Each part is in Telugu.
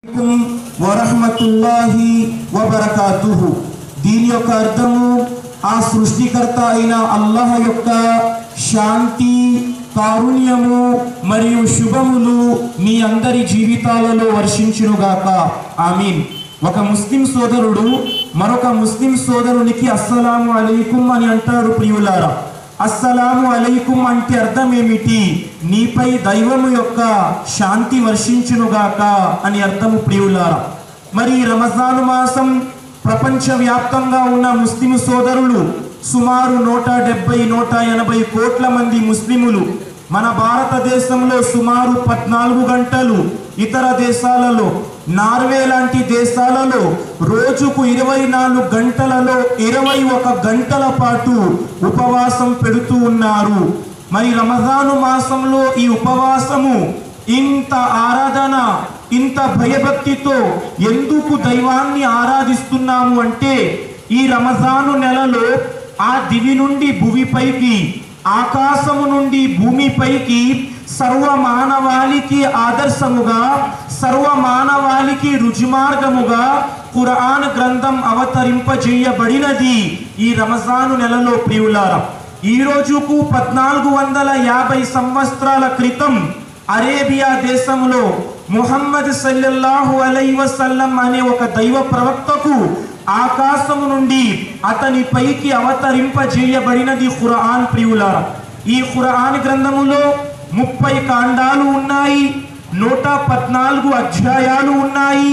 వరహ్మతుల్లాహి వబరకాతుహు. దీని యొక్క అర్థము ఆ సృష్టికర్త అయిన అల్లాహ్ యొక్క శాంతి, కారుణ్యము మరియు శుభములు మీ అందరి జీవితాలలో వర్షించునుగాక. ఆమీన్. ఒక ముస్లిం సోదరుడు మరొక ముస్లిం సోదరునికి అస్సలాము అలైకుం అని అంటాడు. ప్రియులారా, అస్సలాము అలైకుం అంటే అర్థం ఏమిటి? నీపై దైవము యొక్క శాంతి వర్షించునుగాక అని అర్థము. ప్రియులారా, మరి రమజాను మాసం ప్రపంచవ్యాప్తంగా ఉన్న ముస్లిం సోదరులు సుమారు 170-180 కోట్ల మంది ముస్లిములు. మన భారతదేశంలో సుమారు 14 గంటలు, ఇతర దేశాలలో నార్వే లాంటి దేశాలలో రోజుకు 24 గంటలలో 21 గంటల పాటు ఉపవాసం పెడుతూ ఉన్నారు. మరి రమజాను మాసంలో ఈ ఉపవాసము ఇంత ఆరాధన, ఇంత భయభక్తితో ఎందుకు దైవాన్ని ఆరాధిస్తున్నాము అంటే, ఈ రమజాను నెలలో ఆ దివి నుండి భూమిపైకి, ఆకాశము నుండి భూమిపైకి సర్వ మానవాళికి ఆదర్శముగా, సర్వ మానవాళికి రుజుమార్గముగా ఖురాన్ గ్రంథం అవతరింపజేయబడినది ఈ రమజాను నెలలో. ప్రియులారా, ఈ రోజుకు 1450 సంవత్సరాల క్రితం అరేబియా దేశంలో ముహమ్మద్ సల్లల్లాహు అలైహి వసల్లం అనే ఒక దైవ ప్రవక్తకు ఆకాశము నుండి అతని పైకి అవతరింపజేయబడినది ఖురాన్. ప్రియులారా, ఈ ఖురాన్ గ్రంథములో 30 కాండాలు ఉన్నాయి, 114 అధ్యాయాలు ఉన్నాయి,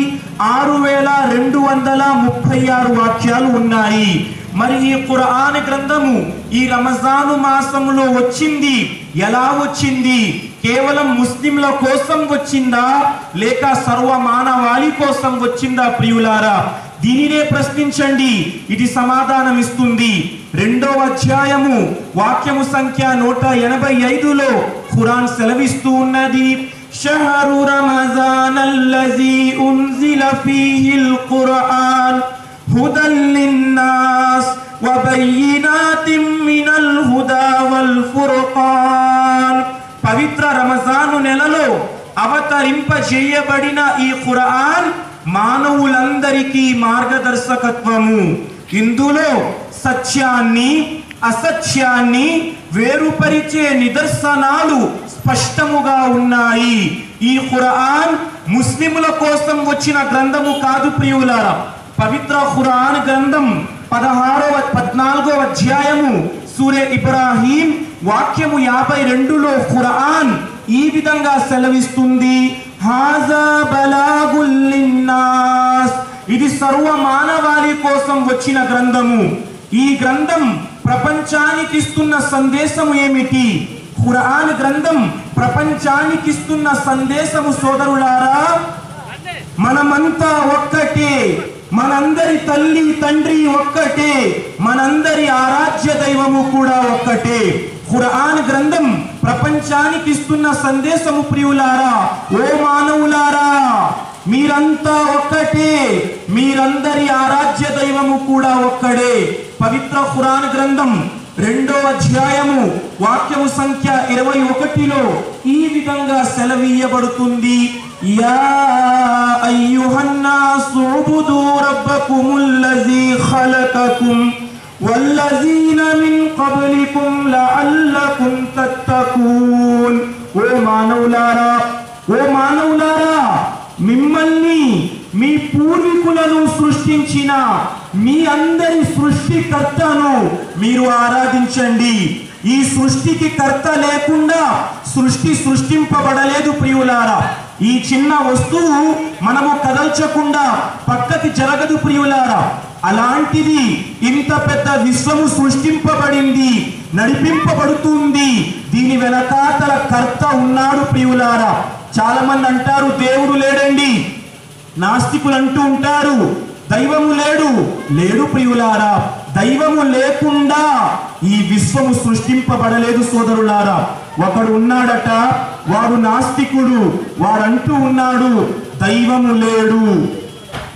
6236 వాక్యాలు ఉన్నాయి. మరి ఈ ఖురాన్ గ్రంథము ఈ రమజాను మాసంలో వచ్చింది. ఎలా వచ్చింది? కేవలం ముస్లింల కోసం వచ్చిందా, లేక సర్వ మానవాళి కోసం వచ్చిందా? ప్రియులారా, దీనినే ప్రశ్నించండి, ఇది సమాధానం ఇస్తుంది. 2వ అధ్యాయము వాక్యము సంఖ్య 185లో ఖురాన్ సెలవిస్తూ ఉన్నది, షహరు రమజానల్లజీ ఉన్జిల ఫీహిల్ ఖురాన్ హుదల్ లిన్నాస్ వబయ్యినాతిం మినల్ హుదా వల్ ఫుర్ఖాన్. పవిత్ర రమజాను నెలలో అవతరింపజేయబడిన ఈ ఖురాన్ మానవులందరికీ మార్గదర్శకత్వము. ఇందులో సత్యాన్ని, అసత్యాన్ని వేరుపరిచే నిదర్శనాలు స్పష్టముగా ఉన్నాయి. ఈ ఖురాన్ ముస్లిముల కోసం వచ్చిన గ్రంథము కాదు. ప్రియులారా, పవిత్ర ఖురాన్ గ్రంథం 14వ అధ్యాయము సూరే ఇబ్రాహీం వాక్యము 52లో ఖురాన్ ఈ విధంగా సెలవిస్తుంది, హాజా బలాగుల్ లిన్నాస్. ఇది సర్వ మానవాళి కోసం వచ్చిన గ్రంథము. ఈ గ్రంథం ప్రపంచానికి ఇస్తున్న సందేశము ఏమిటి? ఖురాన్ గ్రంథం ప్రపంచానికి ఇస్తున్న సందేశము, సోదరులారా, మనమంతా ఒక్కటే, మనందరి తల్లి తండ్రి ఒక్కటే, మనందరి ఆరాధ్య దైవము కూడా ఒక్కటే. ఖురాన్ గ్రంథం ప్రపంచానికి ఇస్తున్న సందేశము, ప్రియులారా, ఓ మానవులారా, మీరంతా ఒక్కటే, మీరందరి ఆరాధ్య దైవము కూడా ఒక్కడే. పవిత్ర ఖురాన్ గ్రంథం 2వ అధ్యాయము వాక్యము సంఖ్య 21లో ఈ విధంగా సెలవీయబడుతుంది, యా అయ్యుహన్నాసు ఉబుదు రబ్బకుముల్లజీ ఖలకకుం వల్లజీన మిన్ ఖబ్లికుం లఅల్లకుం తత్తకూన్. ఓ మానవులారా, ఓ మానవులారా, మిమ్మల్ని, మీ పూర్వీకులను సృష్టించిన మీ అందరి సృష్టికర్తను మీరు ఆరాధించండి. ఈ సృష్టికి కర్త లేకుండా సృష్టి సృష్టింపబడలేదు. ప్రియులారా, ఈ చిన్న వస్తువు మనము కదల్చకుండా పక్కకి జరగదు. ప్రియులారా, అలాంటిది ఇంత పెద్ద విశ్వము సృష్టింపబడింది, నడిపింపబడుతుంది. దీని వెనకాతల కర్త ఉన్నాడు. ప్రియులారా, చాలా మంది అంటారు దేవుడు లేడండి, నాస్తికులు అంటూ ఉంటారు దైవము లేడు. లేడు ప్రియులారా, దైవము లేకుండా ఈ విశ్వము సృష్టింపబడలేదు. సోదరులారా, ఒకడు ఉన్నాడట, వాడు నాస్తికుడు, వాడంటూ ఉన్నాడు దైవము లేడు.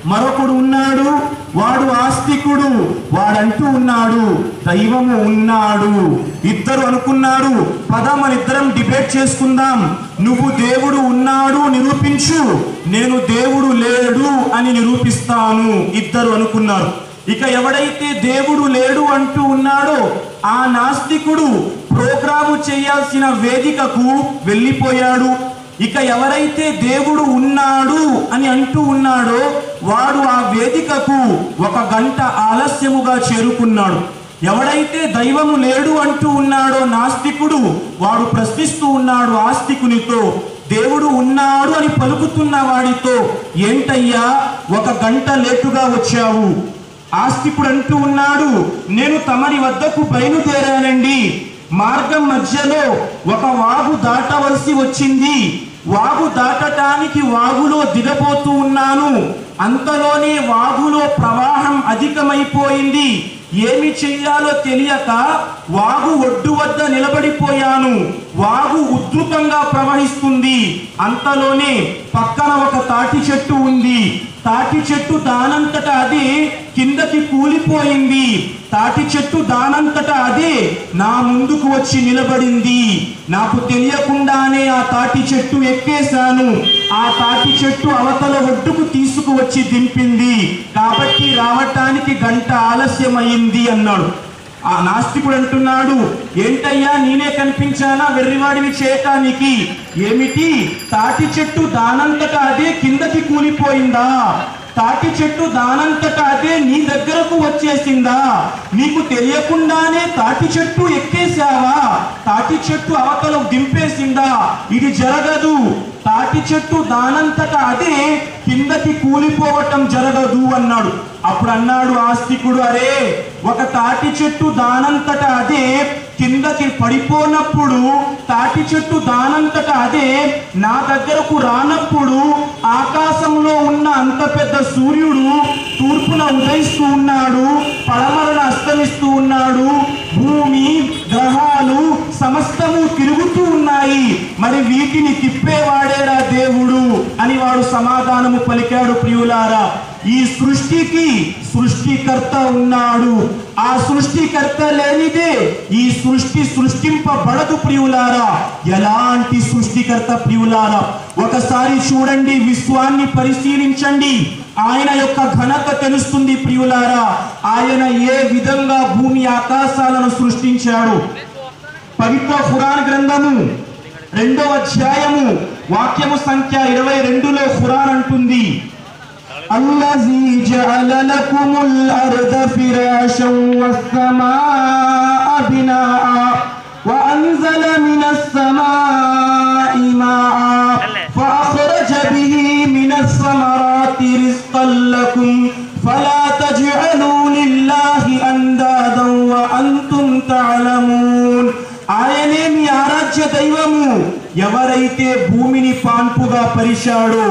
మరొకడు ఉన్నాడు, వాడు ఆస్తికుడు, వాడంటూ ఉన్నాడు దైవము ఉన్నాడు. ఇద్దరు అనుకున్నారు, పద మనిద్దరం డిబేట్ చేసుకుందాం, నువ్వు దేవుడు ఉన్నాడు నిరూపించు, నేను దేవుడు లేడు అని నిరూపిస్తాను. ఇద్దరు అనుకున్నారు. ఇక ఎవడైతే దేవుడు లేడు అంటూ ఉన్నాడో ఆ నాస్తికుడు ప్రోగ్రాము చేయాల్సిన వేదికకు వెళ్ళిపోయాడు. ఇక ఎవరైతే దేవుడు ఉన్నాడు అని అంటూ ఉన్నాడో వాడు ఆ వేదికకు 1 గంట ఆలస్యముగా చేరుకున్నాడు. ఎవడైతే దైవము లేడు అంటూ ఉన్నాడో నాస్తికుడు వాడు ప్రశ్నిస్తూ ఉన్నాడు ఆస్తికునితో, దేవుడు ఉన్నాడు అని పలుకుతున్న వాడితో, ఏంటయ్యా 1 గంట లేటుగా వచ్చావు? ఆస్తికుడు అంటూ ఉన్నాడు, నేను తమరి వద్దకు బయలుదేరానండి, మార్గం మధ్యలో ఒక వాగు దాటవలసి వచ్చింది, వాగు దాటటానికి వాగులో దిగబోతూ ఉన్నాను, అంతలోనే వాగులో ప్రవాహం అధికమైపోయింది, ఏమి చెయ్యాలో తెలియక వాగు ఒడ్డు వద్ద నిలబడిపోయాను, వాగు ఉధృతంగా ప్రవహిస్తుంది, అంతలోనే పక్కన ఒక తాటి చెట్టు ఉంది, తాటి చెట్టు దానంతట అదే కిందకి కూలిపోయింది, తాటి చెట్టు దానంతటా అదే నా ముందుకు వచ్చి నిలబడింది, నాకు తెలియకుండానే ఆ తాటి చెట్టు ఎక్కేశాను, ఆ తాటి చెట్టు అవతల ఒడ్డుకు తీసుకువచ్చి దింపింది, కాబట్టి రావటానికి గంట ఆలస్యమైంది అన్నాడు. ఆ నాస్తికుడు అంటున్నాడు, ఏంటయ్యా నేనే కనిపించానా వెర్రివాడిని చేయటానికి? ఏమిటి, తాటి చెట్టు దానంతటా అదే కిందకి కూలిపోయిందా? తాటి చెట్టు దానంతటా అదే నీ దగ్గరకు వచ్చేసిందా? నీకు తెలియకుండానే తాటి చెట్టు ఎక్కేశావా? తాటి చెట్టు అవతల దింపేసిందా? ఇది జరగదు. తాటి చెట్టు దానంతటా అదే కిందకి కూలిపోవటం జరగదు అన్నాడు. అప్పుడు అన్నాడు ఆస్తికుడు, అరే ఒక తాటి చెట్టు దానంతటా అదే కిందకి పడిపోనప్పుడు, తాటి చెట్టు దానంతటా అదే నా దగ్గరకు రానప్పుడు, ఆకాశంలో ఉన్న అంత పెద్ద సూర్యుడు తూర్పున ఉదయిస్తూ ఉన్నాడు, పడమరన అస్తమిస్తూ ఉన్నాడు, భూమి గ్రహాలు సమస్తము తిరుగుతూ ఉన్నాయి, మరి వీటిని తిప్పేవాడేరా దేవుడు అని వాడు సమాధానము పలికాడు. ప్రియులారా, ఈ సృష్టికి సృష్టికర్త ఉన్నాడు, ఆ సృష్టికర్త లేనిదే ఈ సృష్టి సృష్టింపబడదు. ప్రియులారా, ఎలాంటి సృష్టికర్త ప్రియులారా, ఒకసారి చూడండి, విశ్వాన్ని పరిశీలించండి, ఆయన యొక్క ఘనత తెలుస్తుంది. ప్రియులారా, ఆయన ఏ విధంగా భూమి ఆకాశాలను సృష్టించాడు. పవిత్ర ఖురాన్ గ్రంథము 2వ అధ్యాయము వాక్యము సంఖ్య 22లో ఖురాన్ అంటుంది, అల్లజీ జఅల లకుముల్ అర్ద ఫిరాషం వస్సమాఅ బినాఅ వఅన్జల మినస్ సమాఇ మాఅ ఫఅఖ్రజ బిహి మినస్ సమరాతి రిజ్కన్ లకుం ఫలా తజ్అలూ లిల్లాహి అందాదన్ వఅంతుం తఅలమూన్. ఆయనే మీ ఆరాధ్య దైవము. ఎవరైతే భూమిని పాన్పుగా పరిచాడో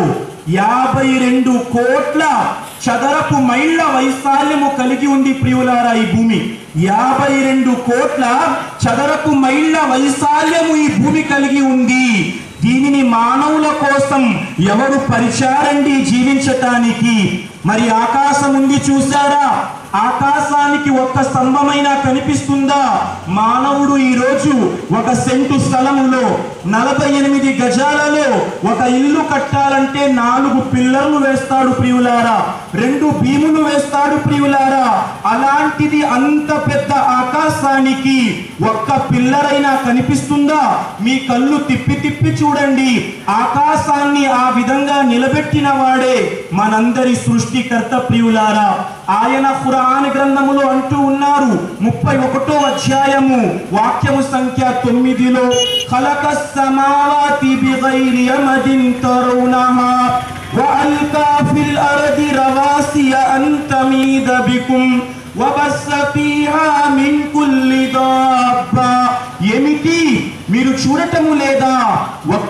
52 కోట్ల చదరపు మైళ్ళ వైశాల్యము కలిగి ఉంది. ప్రియులారా, ఈ భూమి 52 కోట్ల చదరపు మైళ్ళ వైశాల్యము ఈ భూమి కలిగి ఉంది. దీనిని మానవుల కోసం ఎవరు పరిచారండి జీవించటానికి? మరి ఆకాశం ఉంది చూసారా, ఆకాశానికి ఒక్క స్తంభమైనా కనిపిస్తుందా? మానవుడు ఈరోజు 1 సెంటు స్థలములో 48 గజాలలో ఒక ఇల్లు కట్టాలంటే 4 పిల్లర్లు వేస్తాడు ప్రియులారా, 2 భీములు వేస్తాడు ప్రియులారా. అలాంటిది అంత పెద్ద ఆకాశానికి ఒక్క పిల్లరైనా కనిపిస్తుందా? మీ కళ్ళు తిప్పి తిప్పి చూడండి, ఆకాశాన్ని ఆ విధంగా నిలబెట్టిన వాడే మనందరి సృష్టికర్త ప్రియులారా. ఆయన ఖురాన్ గ్రంథములో అంటూ ఉన్నారు, 31వ అధ్యాయము వాక్యము సంఖ్య 9లో, ఖలకస్ సమావాతి బిగైరి అమదిన్ తరౌనహా వఅల్కా ఫిల్ అర్ది రవాసియ అన్ తమీద బికుం వబస్స ఫీహా మిన్ కుల్లి దాబ్బా. ఏమిటి, మీరు చూడటము లేదా? ఒక్క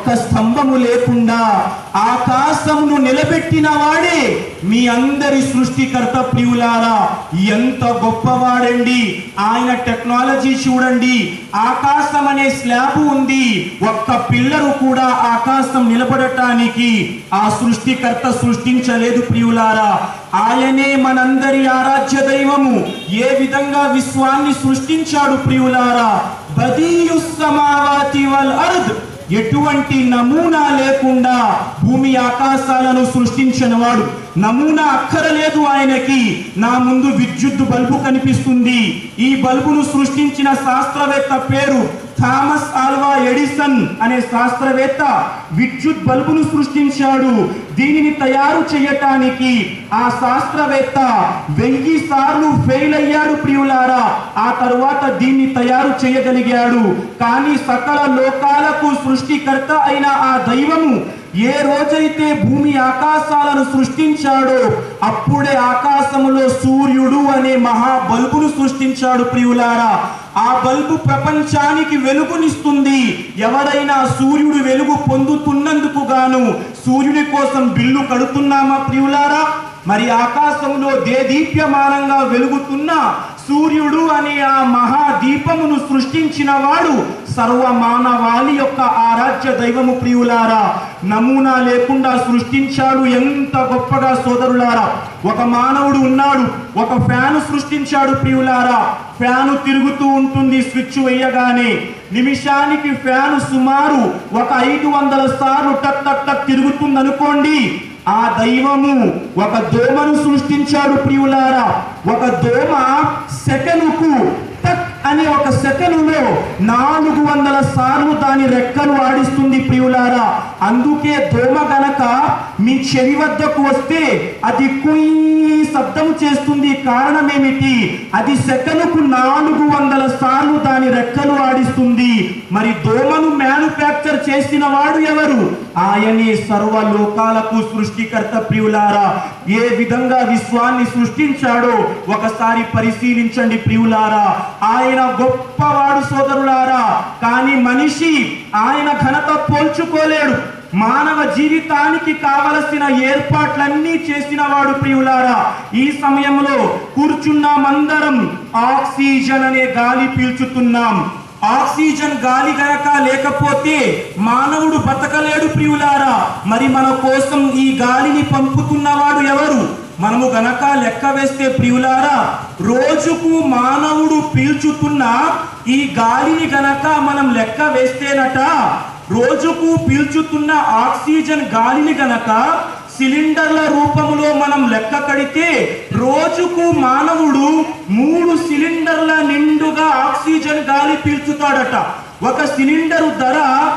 స్తంభము లేకుండా ఆకాశమును నిలబెట్టిన వాడే మీ అందరి సృష్టికర్త ప్రియులారా. ఎంత గొప్పవాడండి ఆయన. టెక్నాలజీ చూడండి, ఆకాశం అనే స్లాబ్ ఉంది, ఒక్క పిల్లరు కూడా ఆకాశం నిలబడటానికి ఆ సృష్టికర్త సృష్టించలేదు ప్రియులారా. ఆయనే మనందరి ఆరాధ్య దైవము. ఏ విధంగా విశ్వాన్ని సృష్టించాడు ప్రియులారా? బదీయుస్ సమావాతి వల్ అర్ద్, ఎటువంటి నమూనా లేకుండా భూమి ఆకాశాలను సృష్టించిన వాడు. నమూనా అక్కరలేదు ఆయనకి. నా ముందు విద్యుత్ బల్బు కనిపిస్తుంది. ఈ బల్బును సృష్టించిన శాస్త్రవేత్త పేరు థామస్ ఆల్వా ఎడిసన్ అనే శాస్త్రవేత్త విద్యుత్ బల్బును సృష్టించాడు. దీనిని తయారు చేయటానికి ఆ శాస్త్రవేత్త 1000 సార్లు ఫెయిల్ అయ్యాడు ప్రియులారా. ఆ తరువాత దీన్ని తయారు చేయగలిగాడు. కానీ సకల లోకాలకు సృష్టికర్త అయిన ఆ దైవము ఏ రోజైతే భూమి ఆకాశాలను సృష్టించాడో అప్పుడే ఆకాశములో సూర్యుడు అనే మహా బల్బును సృష్టించాడు ప్రియులారా. ఆ బల్బు ప్రపంచానికి వెలుగునిస్తుంది. ఎవరైనా సూర్యుడు వెలుగు పొందుతున్నందుకు గాను సూర్యుని కోసం బిల్లు కడుతున్నామా ప్రియులారా? మరి ఆకాశంలో దేదీప్యమానంగా వెలుగుతున్న సూర్యుడు అనే ఆ మహాదీపమును సృష్టించిన వాడు సర్వమానవాళి యొక్క ఆరాధ్య దైవము ప్రియులారా. నమూనా లేకుండా సృష్టించాడు. ఎంత గొప్పగా సోదరులారా. ఒక మానవుడు ఉన్నాడు, ఒక ఫ్యాను సృష్టించాడు ప్రియులారా. ఫ్యాను తిరుగుతూ ఉంటుంది. స్విచ్ వేయగానే నిమిషానికి ఫ్యాను సుమారు 500 సార్లు టక్ టక్ టక్ తిరుగుతుంది అనుకోండి. ఆ దైవము ఒక దోమను సృష్టించాడు ప్రియులారా. ఒక దోమ సెకనుకు టక్ అనే ఒక సెకనులో 400 సార్లు దాని రెక్కలు ఆడిస్తుంది ప్రియులారా. అందుకే దోమ గనక మీ చెవి వద్దకు వస్తే అది కుయ్యి శబ్దం చేస్తుంది. కారణం ఏమిటి? అది సెకనుకు 400 సార్లు దాని రెక్కలు ఆడిస్తుంది. మరి దోమను మ్యానుఫ్యాక్చర్ చేసిన వాడు ఎవరు? ఆయనే సర్వలోకాలకు సృష్టికర్త ప్రియులారా. ఏ విధంగా విశ్వాన్ని సృష్టించాడో ఒకసారి పరిశీలించండి ప్రియులారా. ఆయన గొప్పవాడు సోదరులారా. కానీ మనిషి ఆయన ఘనత పోల్చుకోలేడు. మానవ జీవితానికి కావలసిన ఏర్పాట్లన్నీ చేసిన వాడు ప్రియులారా. ఈ సమయంలో కూర్చున్నామందరం ఆక్సిజన్ అనే గాలి పీల్చుతున్నాం. ఆక్సిజన్ గాలి గనక లేకపోతే మానవుడు బతకలేడు ప్రియులారా. మరి మన కోసం ఈ గాలిని పంపుతున్నవాడు ఎవరు? మనము గనక లెక్క వేస్తే ప్రియులారా, రోజుకు మానవుడు పీల్చుతున్న ఈ గాలిని గనక మనం లెక్క వేస్తేనట, రోజుకు పీల్చుతున్న ఆక్సిజన్ గాలిని గనక సిలిండర్ల రూపంలో మనం లెక్క కడితే రోజుకు మానవుడు 3 సిలిండర్ల నిండుగా ఆక్సిజన్ గాలి పీల్చుతాడట. ఒక సిలిండరు ధర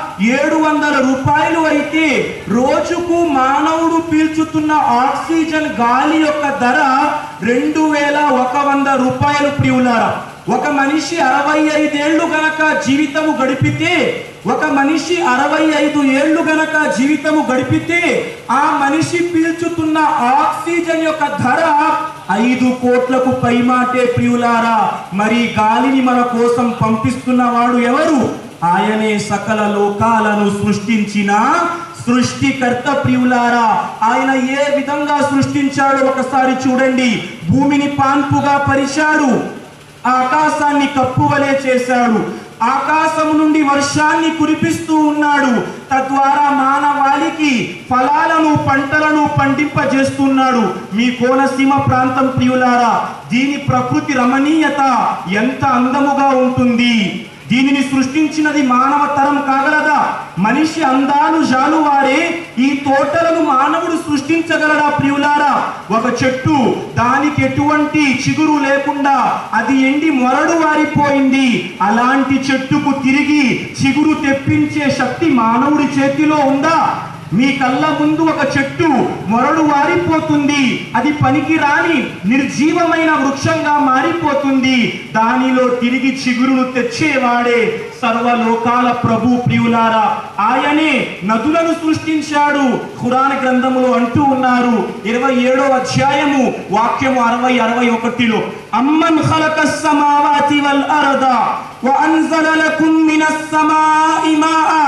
700 రూపాయలు అయితే రోజుకు మానవుడు పీల్చుతున్న ఆక్సిజన్ గాలి యొక్క ధర 2100 రూపాయలు ప్రియులారా. ఒక మనిషి 65 ఏళ్ళు గనక జీవితము గడిపితే, ఒక మనిషి 65 ఏళ్ళు గనక జీవితము గడిపితే ఆ మనిషి పీల్చుతున్న ఆక్సిజన్ యొక్క ధర 5 కోట్లకు పైమాటే ప్రియులారా. మరి గాలిని మన కోసం పంపిస్తున్న వాడు ఎవరు? ఆయనే సకల లోకాలను సృష్టించిన సృష్టికర్త ప్రియులారా. ఆయన ఏ విధంగా సృష్టించాడో ఒకసారి చూడండి. భూమిని పాన్పుగా పరిచాడు, ఆకాశాన్ని కప్పువలే చేశాడు, ఆకాశం నుండి వర్షాన్ని కురిపిస్తూ ఉన్నాడు, తద్వారా మానవాళికి ఫలాలను పంటలను పండింపజేస్తున్నాడు. మీ కోనసీమ ప్రాంతం ప్రియులారా, దీని ప్రకృతి రమణీయత ఎంత అందముగా ఉంటుంది. దీనిని సృష్టించినది మానవ తరం కాగలదా? మనిషి అందాలు జాలువారే ఈ తోటలను మానవుడు సృష్టించగలడా ప్రియులారా? ఒక చెట్టు, దానికి ఎటువంటి చిగురు లేకుండా అది ఎండి మొరడు వారిపోయింది. అలాంటి చెట్టుకు తిరిగి చిగురు తెప్పించే శక్తి మానవుడి చేతిలో ఉందా? మీ కళ్ళ ముందు ఒక చెట్టు మొరడు వారిపోతుంది, అది పనికి రాని నిర్జీవమైన వృక్షంగా మారిపోతుంది. దానిలో తిరిగి చిగురును తెచ్చేవాడే సర్వలోకాల ప్రభు ప్రియులారా. ఆయనే నదులను సృష్టించాడు. ఖురాన్ గ్రంథములో అంటూ ఉన్నారు 27వ అధ్యాయము వాక్యము 60-61లో, అమ్మన్ ఖలకస్ సమావాతి వల్ అర్ద వ అన్జల లకుమ్ మినస్ సమాఇ మా'a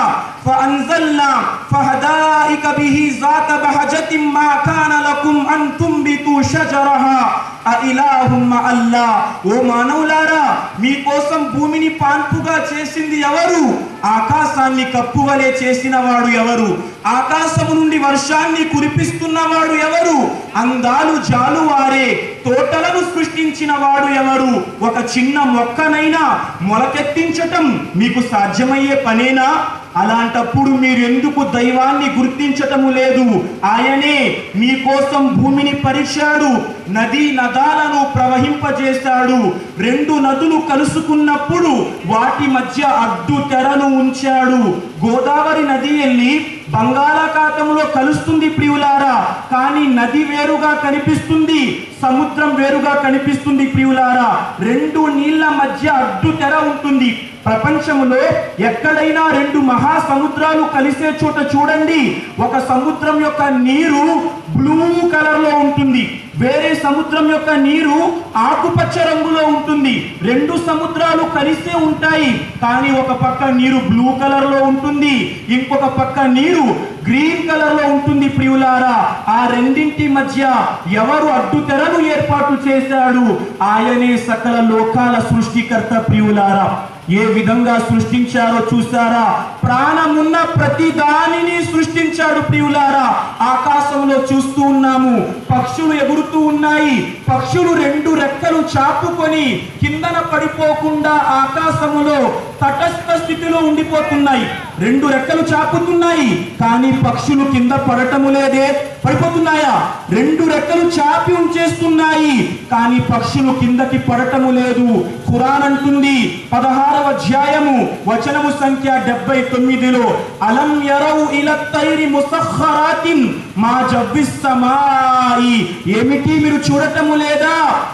ఫఅన్జల్నా ఫహదాయిక బిహి జాత బహజతిం మా కాన లకుం అన్ తుంబితు షజరహా అఇలాహుం మఅల్లా. ఓ మానవులారా, మీకోసం భూమిని పాన్పుగా చేసింది ఎవరు? ఆకాశాన్ని కప్పువలే చేసిన వాడు ఎవరు? ఆకాశము నుండి వర్షాన్ని కురిపిస్తున్నవాడు ఎవరు? అందాలు జాలువారే తోటలను సృష్టించిన వాడు ఎవరు? ఒక చిన్న మొక్కనైనా మొలకెత్తించటం మీకు సాధ్యమయ్యే పనేనా? అలాంటప్పుడు మీరు ఎందుకు దైవాన్ని గుర్తించటము లేదు? ఆయనే మీకోసం భూమిని పరిచాడు, నదీ నదాలను ప్రవహింపజేశాడు. రెండు నదులు కలుసుకున్నప్పుడు వాటి మధ్య అడ్డు తెరను ఉంచాడు. గోదావరి నది వెళ్ళి బంగాళాఖాతంలో కలుస్తుంది ప్రియులారా, కానీ నది వేరుగా కనిపిస్తుంది, సముద్రం వేరుగా కనిపిస్తుంది ప్రియులారా. రెండు నీళ్ల మధ్య అడ్డు తెర ఉంటుంది. ప్రపంచంలో ఎక్కడైనా రెండు మహాసముద్రాలు కలిసే చోట చూడండి, ఒక సముద్రం యొక్క నీరు బ్లూ కలర్ లో ఉంటుంది, వేరే సముద్రం యొక్క నీరు ఆకుపచ్చ రంగులో ఉంటుంది. రెండు సముద్రాలు కలిసే ఉంటాయి, కానీ ఒక పక్క నీరు బ్లూ కలర్ లో ఉంటుంది, ఇంకొక పక్క నీరు గ్రీన్ కలర్ లో ఉంటుంది ప్రియులారా. ఆ రెండింటి మధ్య ఎవరు అడ్డు తెరను ఏర్పాటు చేశాడు? ఆయనే సకల లోకాల సృష్టికర్త ప్రియులారా. ఏ విధంగా సృష్టించారో చూసారా? ప్రాణమున్న ప్రతి దానిని సృష్టించాడు ప్రియులారా. ఆకాశంలో చూస్తూ ఉన్నాము, పక్షులు ఎగురుతూ ఉన్నాయి. పక్షులు రెండు రెక్కలు చాపుకొని కిందన పడిపోకుండా ఆకాశములో తటస్థ స్థితిలో ఉండిపోతున్నాయి. రెండు రెక్కలు చాపుతున్నాయి, కానీ పక్షులు కింద పడటము లేదే. పడిపోతున్నాయా? రెండు రెక్కలు చాపి ఉంచేస్తున్నాయి, కానీ పక్షులు కిందకి పడటము లేదు. ఖురాన్ అంటుంది 16వ అధ్యాయము వచనము సంఖ్య 79లో, అలం యరౌ ఇల తైరి ముసఖ్ఖరాతిన్ మా జవ్విస్ సమాయి. ఏమిటి మీరు చూడటము లేదా?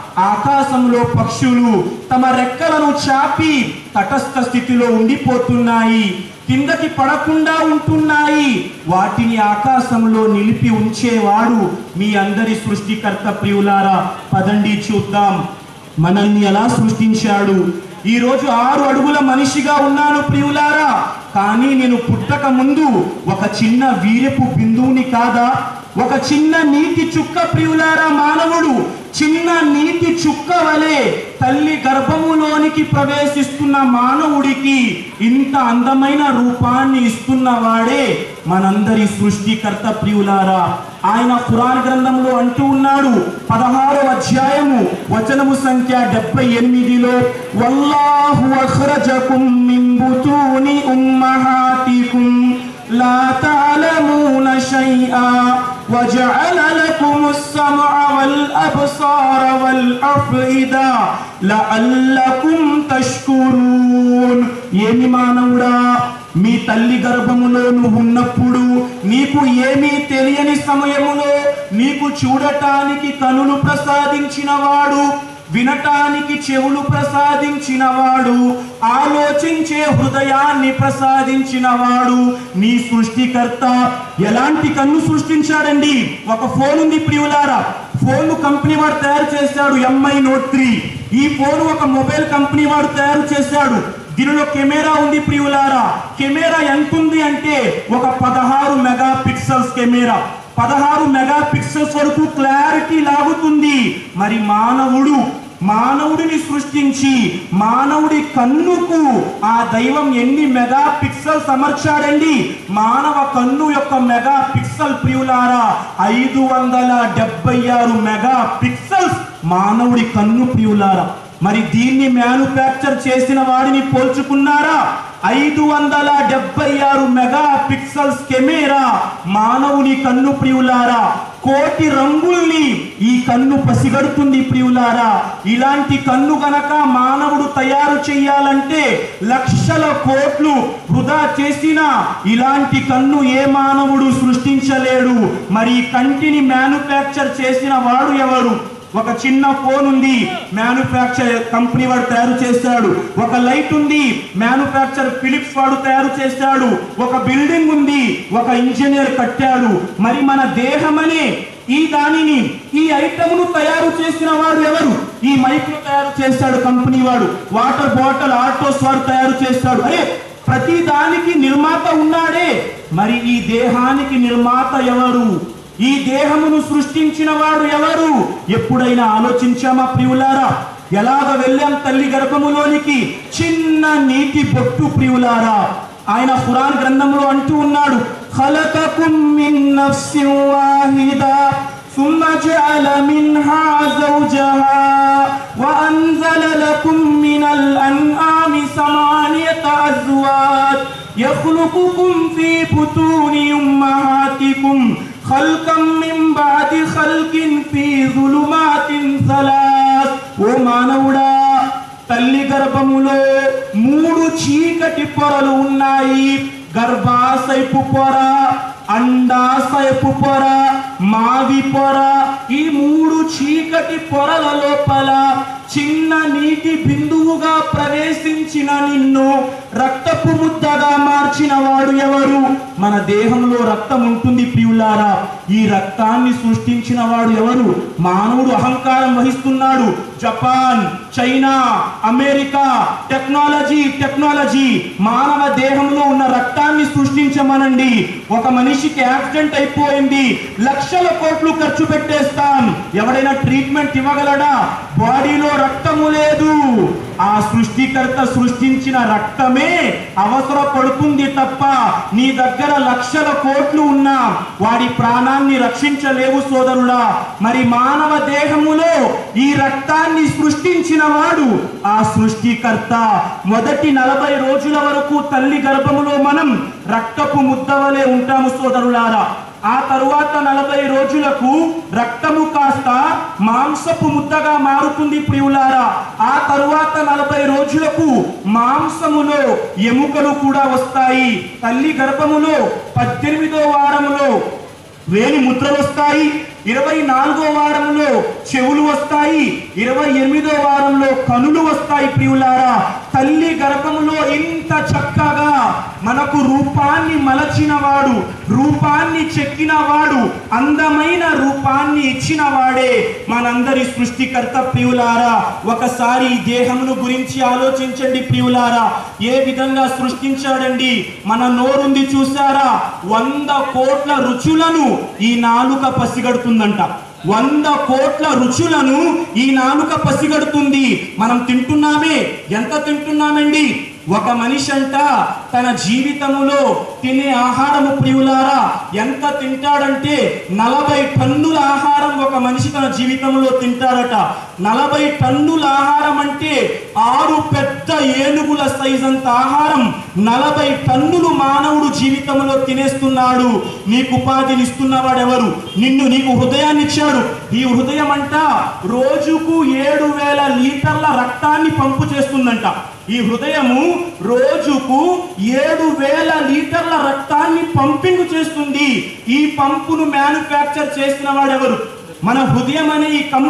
ఆకాశంలో పక్షులు తమ రెక్కలను చాపి తటస్థ స్థితిలో ఉండిపోతున్నాయి, కిందకి పడకుండా ఉంటున్నాయి. వాటిని ఆకాశంలో నిలిపి ఉంచేవాడు మీ అందరి సృష్టికర్త ప్రియులారా. పదండి చూద్దాం మనల్ని ఎలా సృష్టించాడు. ఈరోజు 6 అడుగుల మనిషిగా ఉన్నాను ప్రియులారా, కానీ నేను పుట్టక ముందు ఒక చిన్న వీర్యపు బిందువుని కాదా? ఒక చిన్న నీటి చుక్క ప్రియులారా. మానవుడు చిన్న నీటి చుక్క వలె తల్లి గర్భములోనికి ప్రవేశిస్తున్న మానవుడికి ఇంత అందమైన రూపాన్ని ఇస్తున్న వాడే మనందరి సృష్టికర్త ప్రియులారా. ఆయన ఖురాన్ గ్రంథంలో అంటూ ఉన్నాడు 16వ అధ్యాయము వచనము సంఖ్య 78లో, వల్లాహు అఖ్రజకుం మిన్ బుతూని ఉమ్మహాతికుం లా తఅలమూన షైఆ వజఅల లకుముస్ సమఅ వల్ అబ్సార వల్ అఫ్ఇదా లఅల్లకుం తష్కురూన్. ఏమి మానవుడా, మీ తల్లి గర్భములో నువ్వు ఉన్నప్పుడు నీకు ఏమీ తెలియని సమయములో నీకు చూడటానికి కనులు ప్రసాదించిన వాడు, వినటానికి చెవులు ప్రసాదించిన వాడు, ఆలోచించే హృదయాన్ని ప్రసాదించిన వాడు నీ సృష్టికర్త. ఎలాంటి కన్ను సృష్టించాడండి? ఒక ఫోన్ ఉంది ప్రియులారా, ఫోన్ కంపెనీ వాడు తయారు చేశాడు MI Note 3. ఈ ఫోన్ ఒక మొబైల్ కంపెనీ వాడు తయారు చేశాడు. దీనిలో కెమెరా ఉంది ప్రియులారా. కెమెరా ఎంత ఉంది అంటే ఒక 16 megapixels camera. 16 megapixels వరకు క్లారిటీ లాగుతుంది. మరి మానవుడిని సృష్టించి మానవుడి కన్నుకు ఆ దైవం ఎన్ని మెగా పిక్సెల్స్ అమర్చాడండి? మానవ కన్ను యొక్క మెగా పిక్సెల్ ప్రియులారా 576 మెగా పిక్సెల్స్ మానవుడి కన్ను ప్రియులారా. మరి దీన్ని మ్యానుఫ్యాక్చర్ చేసిన వాడిని పోల్చుకున్నారా? 576 మెగా పిక్సెల్స్ కెమెరా మానవుని కన్ను ప్రియులారా. కోటి రంగుల్ని ఈ కన్ను పసిగడుతుంది ప్రియులారా. ఇలాంటి కన్ను గనక మానవుడు తయారు చేయాలంటే లక్షల కోట్లు వృధా చేసిన ఇలాంటి కన్ను ఏ మానవుడు సృష్టించలేడు. మరి కంటిని మ్యానుఫ్యాక్చర్ చేసిన వాడు ఎవరు? ఒక చిన్న ఫోన్ ఉంది, మ్యానుఫ్యాక్చర్ కంపెనీ వాడు తయారు చేశాడు. ఒక లైట్ ఉంది, మ్యానుఫ్యాక్చర్ ఫిలిప్స్ వాడు తయారు చేశాడు. ఒక బిల్డింగ్ ఉంది, ఒక ఇంజనీర్ కట్టాడు. మరి మన దేహమనే ఈ ఐటమ్ను తయారు చేసిన వాడు ఎవరు? ఈ మైక్ ను తయారు చేశాడు కంపెనీ వాడు. వాటర్ బాటిల్ ఆటోస్ వాడు తయారు చేశాడు. అరే ప్రతి దానికి నిర్మాత ఉన్నాడే. మరి ఈ దేహానికి నిర్మాత ఎవరు? ఈ దేహమును సృష్టించిన వాడు ఎవరు? ఎప్పుడైనా ఆలోచించామా ప్రియులారా? ఎలాగ వెళ్ళాం తల్లి గర్భములోనికి? చిన్న నీటి బొట్టు ప్రియులారా. ఆయన ఖురాన్ గ్రంథంలో అంటూ ఉన్నాడు, ఖలకకుమ్ మిన్ నఫ్సిన్ వాహిదా ثم جعل منها زوجها وأنزل لكم من الأنعام 8 أزواج يخلقكم في بطون أمهاتكم خلقا من بعد خلق في ظلمات 3. ఓ మానవుడా, తల్లి గర్భములో 3 చీకటి పొరలు ఉన్నాయి. గర్భాశయపు పొర, అండాశయపు పొర, మావి పొర. ఈ 3 చీకటి పొరల లోపల చిన్న నీటి బిందువుగా ప్రవేశించిన నిన్ను రక్తపు ముద్దగా మార్చిన వాడు ఎవరు? మన దేహంలో రక్తం ఉంటుంది ప్రియులారా. ఈ రక్తాన్ని సృష్టించిన వాడు ఎవరు? మానవుడు అహంకారం వహిస్తున్నాడు. జపాన్, చైనా, అమెరికా టెక్నాలజీ మానవ దేహంలో ఉన్న రక్తాన్ని సృష్టించమనండి. ఒక మనిషికి యాక్సిడెంట్ అయిపోయింది, లక్షల కోట్లు ఖర్చు పెట్టేస్తాం. ఎవడైనా ట్రీట్మెంట్ ఇవ్వగలడా? బాడీలో రక్తము లేదు. ఆ సృష్టికర్త సృష్టించిన రక్తమే అవసరపడుతుంది తప్ప నీ దగ్గర లక్షల కోట్లు ఉన్నా వాడి ప్రాణాన్ని రక్షించలేవు సోదరుడా. మరి మానవ దేహములో ఈ రక్తాన్ని సృష్టించిన వాడు ఆ సృష్టికర్త. మొదటి 40 రోజుల వరకు తల్లి గర్భములో మనం రక్తపు ముద్దవలే ఉంటాము సోదరులారా. ఆ తరువాత 40 రోజులకు రక్తము కాస్త మాంసపు ముద్దగా మారుతుంది ప్రియులారా. ఆ తరువాత 40 రోజులకు మాంసములో ఎముకలు కూడా వస్తాయి. తల్లి గర్భములో 18వ వారములో వేలి ముద్రలు వస్తాయి. 24వ వారంలో చెవులు వస్తాయి. 28వ వారంలో కనులు వస్తాయి ప్రియులారా. తల్లి గర్భములో ఇంత చక్కగా మనకు రూపాన్ని మలచినవాడు, రూపాన్ని చెక్కినవాడు, అందమైన రూపాన్ని ఇచ్చిన వాడే మనందరి సృష్టికర్త ప్రియులారా. ఒకసారి ఈ దేహమును గురించి ఆలోచించండి ప్రియులారా. ఏ విధంగా సృష్టించాడండి? మన నోరుంది చూసారా? 100 కోట్ల రుచులను ఈ నాలుక పసిగడుతుందంట. 100 కోట్ల రుచులను ఈ నాలుక పసిగడుతుంది. మనం తింటున్నామే. ఎంత తింటున్నామండి? ఒక మనిషి అంట తన జీవితములో తినే ఆహారము ప్రియులారా ఎంత తింటాడంటే 40 టన్నుల ఆహారం ఒక మనిషి తన జీవితంలో తింటాడట. 40 టన్నుల ఆహారం అంటే 6 పెద్ద ఏనుగుల సైజ్ అంత ఆహారం 40 టన్నులు మానవుడు జీవితంలో తినేస్తున్నాడు. నీకు ఉపాధిని ఇస్తున్నవాడు ఎవరు? నీకు హృదయాన్ని ఇచ్చాడు. ఈ హృదయం అంట రోజుకు 7,000 లీటర్ల రక్తాన్ని పంపు చేస్తుందంట. ఈ హృదయము రోజుకు 7,000 లీటర్ల రక్తాన్ని పంపింగ్ చేస్తుంది. ఈ పంపును మ్యానుఫ్యాక్చర్ చేసిన వాడెవరు? మన హృదయం అనే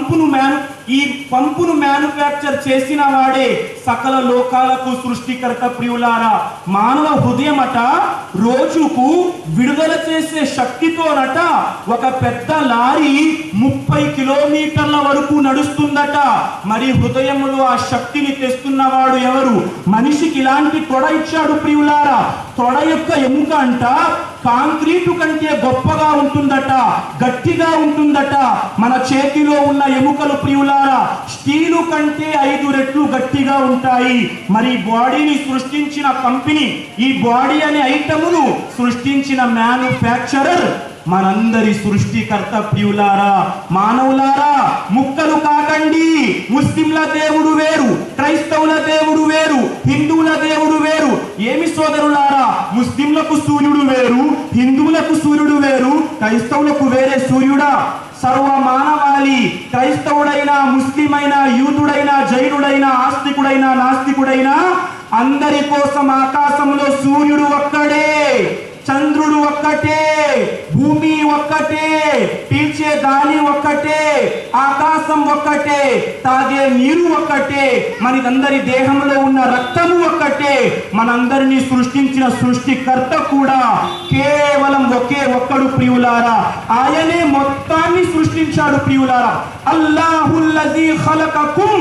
ఈ పంపును మ్యానుఫ్యాక్చర్ చేసిన వాడే సకల లోకాలకు సృష్టికర్త ప్రియులారా. మానవ హృదయం అట రోజుకు విడుదల చేసే శక్తితోనట ఒక పెద్ద లారీ 30 కిలోమీటర్ల వరకు నడుస్తుందట. మరి హృదయములో ఆ శక్తిని తెస్తున్నవాడు ఎవరు? మనిషికి ఇలాంటి తొడ ఇచ్చాడు ప్రియులారా. తొడ యొక్క ఎముక అంట కాంక్రీటు కంటే గొప్పగా ఉంటుందట, గట్టిగా ఉంటుందట. మన చేతిలో ఉన్న ఎముకలు ప్రియులారా స్టీలు కంటే 5 రెట్లు గట్టిగా ఉంటాయి. మరి బాడీని సృష్టించిన కంపెనీ, ఈ బాడీ అనే ఐటమును సృష్టించిన మ్యానుఫ్యాక్చరర్ మనందరి సృష్టికర్త ప్రియులారా. మానవులారా ముక్కలు కాకండి. ముస్లింల దేవుడు వేరు, క్రైస్తవుల దేవుడు వేరు, హిందువుల దేవుడు వేరు. ఏమి సోదరులారా? ముస్లింలకు సూర్యుడు వేరు, హిందువులకు సూర్యుడు వేరు, క్రైస్తవులకు వేరే సూర్యుడా? సర్వ మానవాళి క్రైస్తవుడైనా, ముస్లిమైనా, యూదుడైనా, జైనుడైనా, ఆస్తికుడైనా, నాస్తికుడైనా అందరి కోసం ఆకాశంలో సూర్యుడు ఒక్కడే, చంద్రుడు ఒక్కటే, భూమి ఒక్కటే, పీల్చే గాలి ఒక్కటే, ఆకాశం ఒక్కటే, తాగే నీరు ఒక్కటే, మనందరి దేహంలో ఉన్న రక్తము ఒక్కటే. మనందరినీ సృష్టించిన సృష్టికర్త కూడా కేవలం ఒకే ఒక్కడు ప్రియులారా. ఆయనే మొత్తాన్ని సృష్టించాడు ప్రియులారా. అల్లాహుల్లజీ ఖలకకుమ్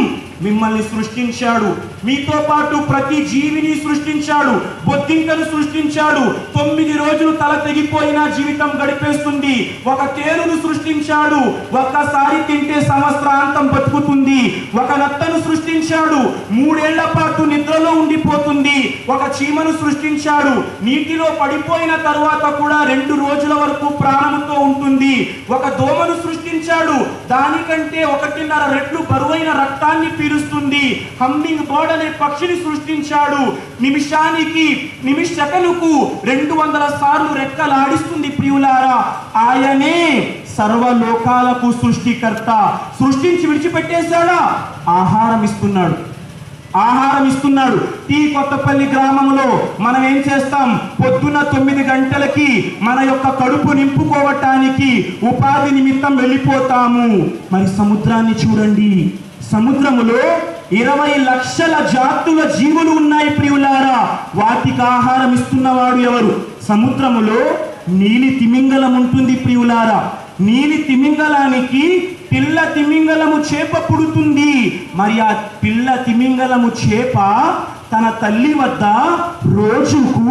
మిమ్మల్ని సృష్టించాడు, మీతో పాటు ప్రతి జీవిని సృష్టించాడు, బొద్దింకను సృష్టించాడు, 9 రోజులు తల తెగిపోయినా జీవితం గడిపేస్తుంది, ఒక తేలును సృష్టించాడు, ఒక్కసారి తింటే సంవత్సరాంతం బతుకుతుంది, ఒక నత్తను సృష్టించాడు, 3 ఏళ్ల పాటు నిద్రలో ఉండిపోతుంది, ఒక చీమను సృష్టించాడు, నీటిలో పడిపోయిన తరువాత కూడా 2 రోజుల వరకు ప్రాణంతో ఉంటుంది, ఒక దోమను సృష్టించాడు, దానికంటే 1.5 రెట్లు బరువైన రక్తాన్ని పీలుస్తుంది, హమ్మింగ్ బర్డ్ అనే పక్షిని సృష్టించాడు, నిమిషకులకు 200 సార్లు రెక్కలాడిస్తుంది ప్రియులారా. ఆయనే సర్వలోకాలకు సృష్టికర్త. సృష్టించి విడిచిపెట్టేశాడా? ఆహారం ఇస్తున్నాడు. ఈ కొత్తపల్లి గ్రామంలో మనం ఏం చేస్తాం? పొద్దున్న 9 గంటలకి మన యొక్క కడుపు నింపుకోవటానికి ఉపాధి నిమిత్తం వెళ్ళిపోతాము. మరి సముద్రాన్ని చూడండి, సముద్రములో 20 లక్షల జాతుల జీవులు ఉన్నాయి ప్రియులారా. వాటికి ఆహారం ఇస్తున్నవాడు ఎవరు? సముద్రములో నీలి తిమింగలం ఉంటుంది ప్రియులారా. నీలి తిమింగలానికి పిల్ల తిమింగలము చేప పుడుతుంది. మరి ఆ పిల్ల తిమింగలము చేప తన తల్లి వద్ద రోజుకు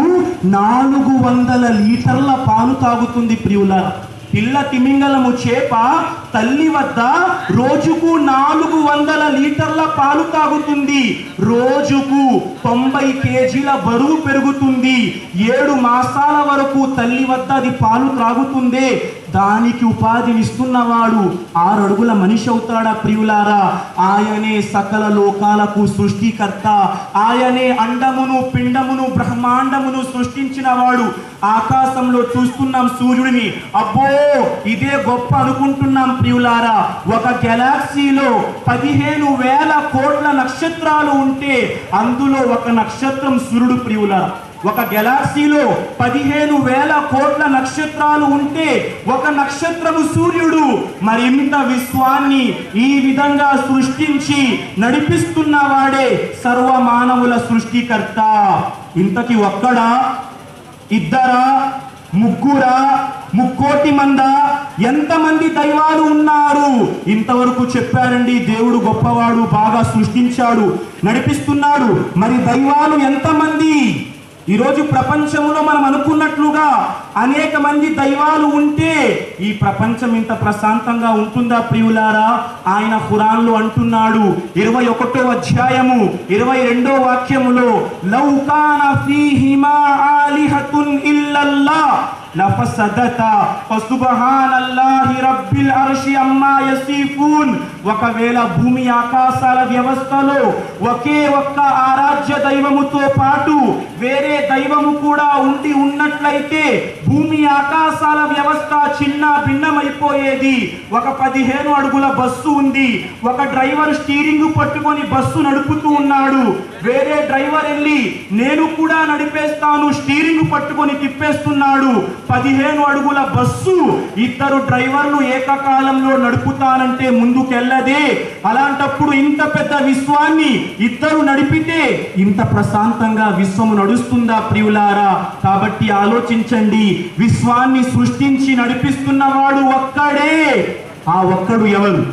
400 లీటర్ల పాలు తాగుతుంది ప్రియులారా. పిల్ల తిమింగలము చేప తల్లి వద్ద రోజుకు 400 లీటర్ల పాలు తాగుతుంది. రోజుకు 90 కేజీల బరువు పెరుగుతుంది. 7 మాసాల వరకు తల్లి వద్ద అది పాలు త్రాగుతుంది. దానికి ఉపాధినిస్తున్నవాడు 6 అడుగుల మనిషి అవుతాడా ప్రియులారా? ఆయనే సకల లోకాలకు సృష్టికర్త. ఆయనే అండమును పిండమును బ్రహ్మాండమును సృష్టించిన వాడు. ఆకాశంలో చూస్తున్నాం సూర్యుడిని, అబ్బో ఇదే గొప్ప అనుకుంటున్నాం ప్రియులారా. ఒక గెలాక్సీలో 15,000 కోట్ల నక్షత్రాలు ఉంటే అందులో ఒక నక్షత్రం సూర్యుడు ప్రియులారా. ఒక గెలాక్సీలో 15,000 కోట్ల నక్షత్రాలు ఉంటే ఒక నక్షత్రము సూర్యుడు. మరింత విశ్వాన్ని ఈ విధంగా సృష్టించి నడిపిస్తున్న వాడే సర్వమానవుల సృష్టికర్త. ఇంతకి ఒక్కడా, ఇద్దరా, ముగ్గురా, 3,00,00,000 మందా? ఎంతమంది దైవాలు ఉన్నారు? ఇంతవరకు చెప్పారండి. దేవుడు గొప్పవాడు, బాగా సృష్టించాడు, నడిపిస్తున్నాడు. మరి దైవాలు ఎంతమంది? ఈరోజు ప్రపంచంలో మనం అనుకున్నట్లుగా అనేక మంది దైవాలు ఉంటే ఈ ప్రపంచం ఇంత ప్రశాంతంగా ఉంటుందా ప్రియులారా? ఆయన ఖురాన్లో అంటున్నాడు, 21వ అధ్యాయము 22వ వాక్యములో, లౌ కాన ఫీహిమా ఆలిహతున్ ఇల్లల్లాహ్ లఫసదతా ఫసుబ్హానల్లాహి రబ్బిల్ అర్షి అమ్మా యసిఫూన్. ఒకవేళ భూమి ఆకాశాల వ్యవస్థలో ఒకే ఒక్క ఆరాధ్య దైవముతో పాటు వేరే దైవము కూడా ఉన్నట్లయితే భూమి ఆకాశాల వ్యవస్థ చిన్న భిన్నమైపోయేది. ఒక 15 అడుగుల బస్సు ఉంది, ఒక డ్రైవర్ స్టీరింగ్ పట్టుకొని బస్సు నడుపుతూ ఉన్నాడు. వేరే డ్రైవర్ వెళ్ళి నేను కూడా నడిపేస్తాను స్టీరింగ్ పట్టుకొని తిప్పేస్తున్నాడు. 15 అడుగుల బస్సు 2 డ్రైవర్లు ఏకకాలంలో నడుపుతానంటే ముందుకెళ్ళదే. అలాంటప్పుడు ఇంత పెద్ద విశ్వాన్ని 2 నడిపితే ఇంత ప్రశాంతంగా విశ్వము నడుస్తుందా ప్రియులారా? కాబట్టి ఆలోచించండి, విశ్వాన్ని సృష్టించి నడిపిస్తున్నవాడు ఒక్కడే. ఆ ఒక్కడు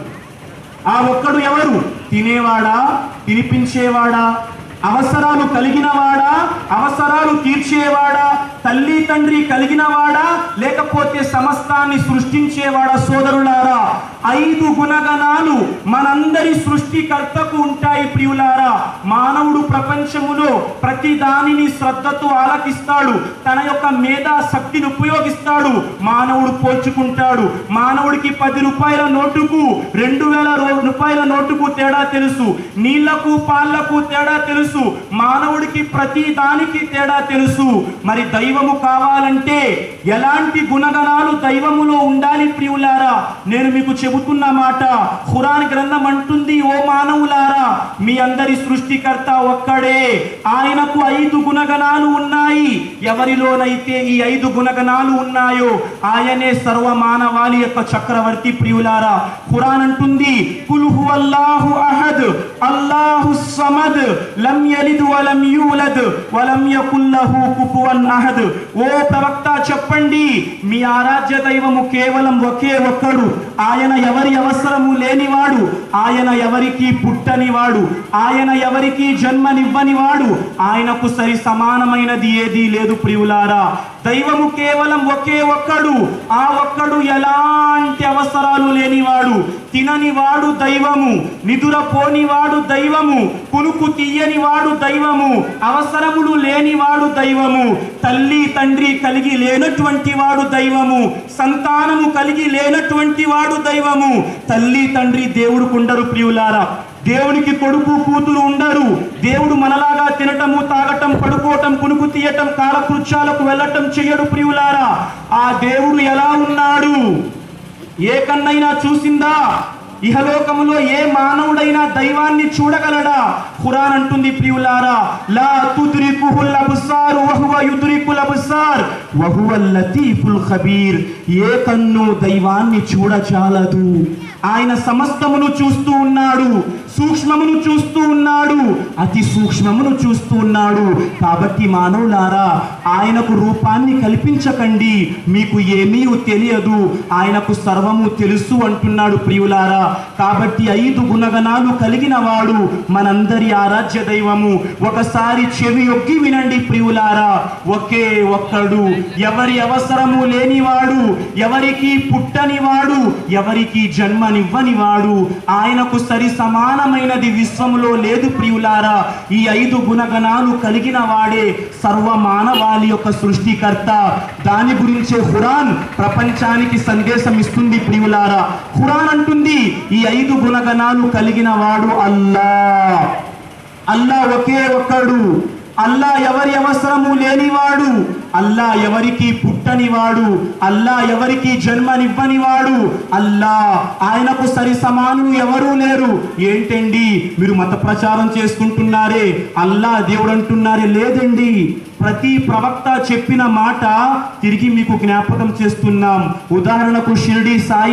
ఎవరు? తినేవాడా? తినిపించేవాడా? అవసరాలు కలిగినవాడా? అవసరాలు తీర్చేవాడా? తల్లి తండ్రి కలిగినవాడా? లేకపోతే సమస్తాన్ని సృష్టించేవాడా? సోదరులారా, 5 గుణగణాలు మనందరి సృష్టికర్తకు ఉంటాయి ప్రియులారా. మానవుడు ప్రపంచములో ప్రతి దానిని శ్రద్ధతో ఆలకిస్తాడు, తన యొక్క మేధా శక్తిని ఉపయోగిస్తాడు. మానవుడు పోల్చుకుంటాడు. మానవుడికి 10 రూపాయల నోటుకు 2,000 రూపాయల నోటుకు తేడా తెలుసు, నీళ్లకు పాళ్లకు తేడా తెలుసు, మానవుడికి ప్రతి దానికి తేడా తెలుసు. మరి దైవము కావాలంటే ఎలాంటి గుణగణాలు దైవములో ఉండాలి ప్రియులారా? నేను మీకు చెబుతున్న మాట ఖురాన్ గ్రంథం అంటుంది, ఓ మానవులారా, మీ అందరి సృష్టికర్త ఒక్కడే. ఆయనకు 5 గుణగణాలు ఉన్నాయి. ఎవరిలోనైతే ఈ 5 గుణగణాలు ఉన్నాయో ఆయనే సర్వమానవాళి యొక్క చక్రవర్తి ప్రియులారా. ఖురాన్ అంటుంది, కుల్ హువల్లాహు అహద్ అల్లాహు సమద్ లం యలిద్ వలం యూలద్ వలం యకుల్ లహు కుఫువన్ అహద్. ఓ ప్రవక్త చెప్పండి, మీ ఆరాధ్య దైవము కేవలం ఒకే ఒక్కడు. ఆయన ఎవరి అవసరము లేనివాడు, ఆయన ఎవరికి పుట్టనివాడు, ఆయన ఎవరికి జన్మనివ్వనివాడు, ఆయనకు సరి సమానమైనది ఏదీ లేదు ప్రియులారా. దైవము కేవలం ఒకే ఒక్కడు. ఆ ఒక్కడు ఎలాంటి అవసరాలు లేనివాడు, తిననివాడు దైవము, నిదురపోనివాడు దైవము, కునుకు తీయనివాడు దైవము, అవసరములు లేనివాడు దైవము, తల్లి తండ్రి కలిగి లేనటువంటి వాడు దైవము, సంతానము కలిగి లేనటువంటి వాడు దైవము. తల్లి తండ్రి దేవుడికి ఉండరు ప్రియులారా. దేవునికి కొడుకు కూతురు ఉండరు. దేవుడు మనలాగా తినటము, తాగటం, పడుకోవటం, కునుకు తీయటం, కాలకృత్యాలకు వెళ్ళటం చెయ్యడు ప్రియులారా. ఆ దేవుడు ఎలా ఉన్నాడు? ఏ కన్నైనా చూసిందా? ఇహలోకములో ఏ మానవుడైనా దైవాన్ని చూడగలడా? ఖురాన్ అంటుంది ప్రియులారా, లా తుద్రికుహుల్ అబ్సార్ వహువ యుద్రికుల్ అబ్సార్ వహువల్ లతీఫుల్ ఖబీర్. ఏ కన్ను దైవాన్ని చూడచాలదు. ఆయన సమస్తమును చూస్తూ ఉన్నాడు, సూక్ష్మమును చూస్తూ ఉన్నాడు, అతి సూక్ష్మమును చూస్తూ ఉన్నాడు. కాబట్టి మానవులారా, ఆయనకు రూపాన్ని కల్పించకండి, మీకు ఏమీ తెలియదు, ఆయనకు సర్వము తెలుసు అంటున్నాడు ప్రియులారా. కాబట్టి 5 గుణగణాలు కలిగిన వాడు మనందరి ఆరాధ్య దైవము. ఒకసారి చెవి యొక్కి వినండి ప్రియులారా. ఒకే ఒక్కడు, ఎవరి అవసరము లేనివాడు, ఎవరికి పుట్టనివాడు, ఎవరికి జన్మనివ్వనివాడు, ఆయనకు సరి సమానమైనది విశ్వములో లేదు ప్రియులారా. ఈ 5 గుణగణాలు కలిగిన వాడే సర్వ మానవాళి యొక్క సృష్టికర్త. దాని గురించే ఖురాన్ ప్రపంచానికి సందేశం ఇస్తుంది ప్రియులారా. ఖురాన్ అంటుంది, ఈ 5 గుణగణాలు కలిగిన వాడు అల్లా. అల్లా ఒకే ఒక్కడు. అల్లా ఎవరి అవసరము లేనివాడు, అల్లా ఎవరికి పుట్టనివాడు, అల్లా ఎవరికి జన్మనివ్వనివాడు. అల్లా, ఆయనకు సరి సమానులు ఎవరూ లేరు. ఏంటండి మీరు మత ప్రచారం చేసుకుంటున్నారే, అల్లా దేవుడు అంటున్నారే? లేదండి, ప్రతి ప్రవక్త చెప్పిన మాట తిరిగి మీకు జ్ఞాపకం చేస్తున్నాం. ఉదాహరణకు షిరిడి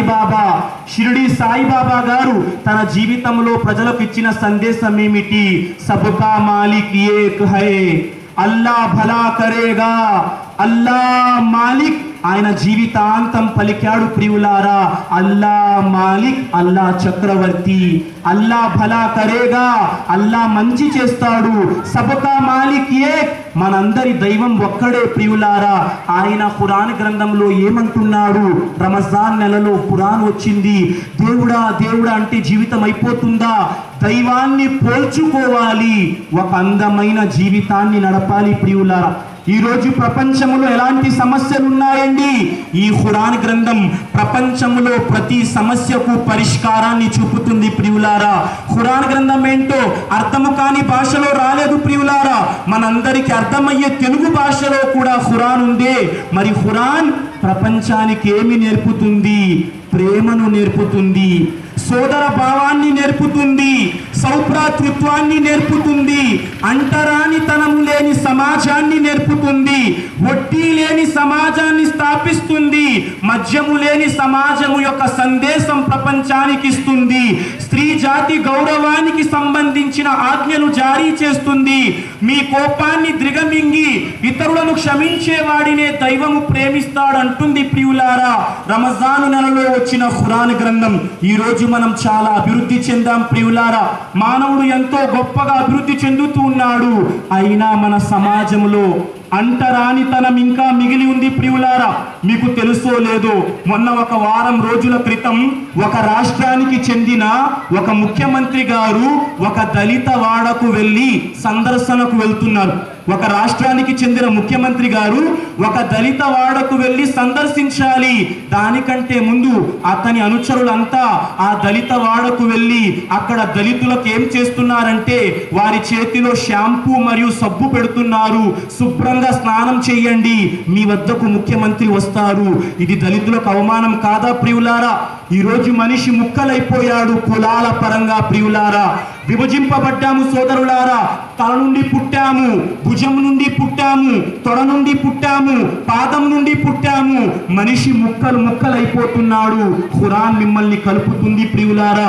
సాయిబాబా గారు తన జీవితంలో ప్రజలకు ఇచ్చిన సందేశం ఏమిటి? సబ్కా మాలిక్ ఏక్ హై, అల్లా భలా కరేగా, అల్లా మాలిక్. ఆయన జీవితాంతం పలికాడు ప్రియులారా, అల్లా మాలిక్, అల్లా చక్రవర్తి, అల్లా భలా కరేగా, అల్లా మంచి చేస్తాడు. సబ్కా మాలిక్ ఏక్, మనందరి దైవం ఒక్కడే ప్రియులారా. ఆయన ఖురాన్ గ్రంథంలో ఏమంటున్నాడు? రంజాన్ నెలలో ఖురాన్ వచ్చింది. దేవుడా దేవుడా అంటే జీవితం అయిపోతుందా? దైవాన్ని పోల్చుకోవాలి, ఒక అందమైన జీవితాన్ని నడపాలి ప్రియులారా. ఈరోజు ప్రపంచంలో ఎలాంటి సమస్యలు ఉన్నాయండి? ఈ ఖురాన్ గ్రంథం ప్రపంచంలో ప్రతి సమస్యకు పరిష్కారాన్ని చూపుతుంది ప్రియులారా. ఖురాన్ గ్రంథం ఏంటో అర్థము కాని భాషలో రాలేదు ప్రియులారా, మనందరికీ అర్థమయ్యే తెలుగు భాషలో కూడా ఖురాన్ ఉంది. మరి ఖురాన్ ప్రపంచానికి ఏమి నేర్పుతుంది? ప్రేమను నేర్పుతుంది, సోదర భావాన్ని నేర్పుతుంది, సౌభ్రాతృత్వాన్ని నేర్పుతుంది, అంటరానితనము లేని సమాజాన్ని నేర్పుతుంది, వడ్డీ లేని సమాజాన్ని స్థాపిస్తుంది, మద్యము లేని సమాజము యొక్క సందేశం ప్రపంచానికి ఇస్తుంది, స్త్రీ జాతి గౌరవానికి సంబంధించిన ఆజ్ఞలు జారీ చేస్తుంది. మీ కోపాన్ని దిగమింగి ఇతరులను క్షమించేవాడినే దైవము ప్రేమిస్తాడంటుంది ప్రియులారా. రంజాను నెలలో వచ్చిన ఖురాన్ గ్రంథం. ఈరోజు మనం చాలా అభివృద్ధి చెందాం ప్రియులారా. మానవుడు ఎంతో గొప్పగా అభివృద్ధి చెందుతూ ఉన్నాడు. అయినా మన సమాజంలో అంటరానితనం ఇంకా మిగిలి ఉంది ప్రియులారా. మీకు తెలుసో లేదో, మొన్న ఒక వారం రోజుల క్రితం ఒక రాష్ట్రానికి చెందిన ఒక ముఖ్యమంత్రి గారు ఒక దళిత వాడకు వెళ్ళి సందర్శనకు వెళ్తున్నారు. ఒక రాష్ట్రానికి చెందిన ముఖ్యమంత్రి గారు ఒక దళిత వాడకు వెళ్ళి సందర్శించాలి. దానికంటే ముందు అతని అనుచరులంతా ఆ దళిత వాడకు వెళ్ళి అక్కడ దళితులకు ఏం చేస్తున్నారంటే వారి చేతిలో షాంపూ మరియు సబ్బు పెడుతున్నారు. శుభ్రంగా స్నానం చేయండి, మీ వద్దకు ముఖ్యమంత్రి వస్తారు. ఇది దళితులకు అవమానం కాదా ప్రియులారా? ఈరోజు మనిషి ముక్కలైపోయాడు కులాల పరంగా ప్రియులారా. విభజింపబడ్డాము సోదరులారా. తల నుండి పుట్టాము, భుజం నుండి పుట్టాము, తొడ నుండి పుట్టాము, పాదం నుండి పుట్టాము. మనిషి ముక్కలు ముక్కలైపోతున్నాడు. ఖురాన్ మిమ్మల్ని కలుపుతుంది ప్రియులారా.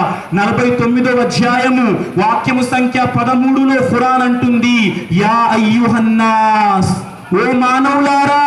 49వ అధ్యాయము వాక్యము సంఖ్య 13లో ఖురాన్ అంటుంది, యా అయ్యుహన్నాస్, ఓ మానవులారా,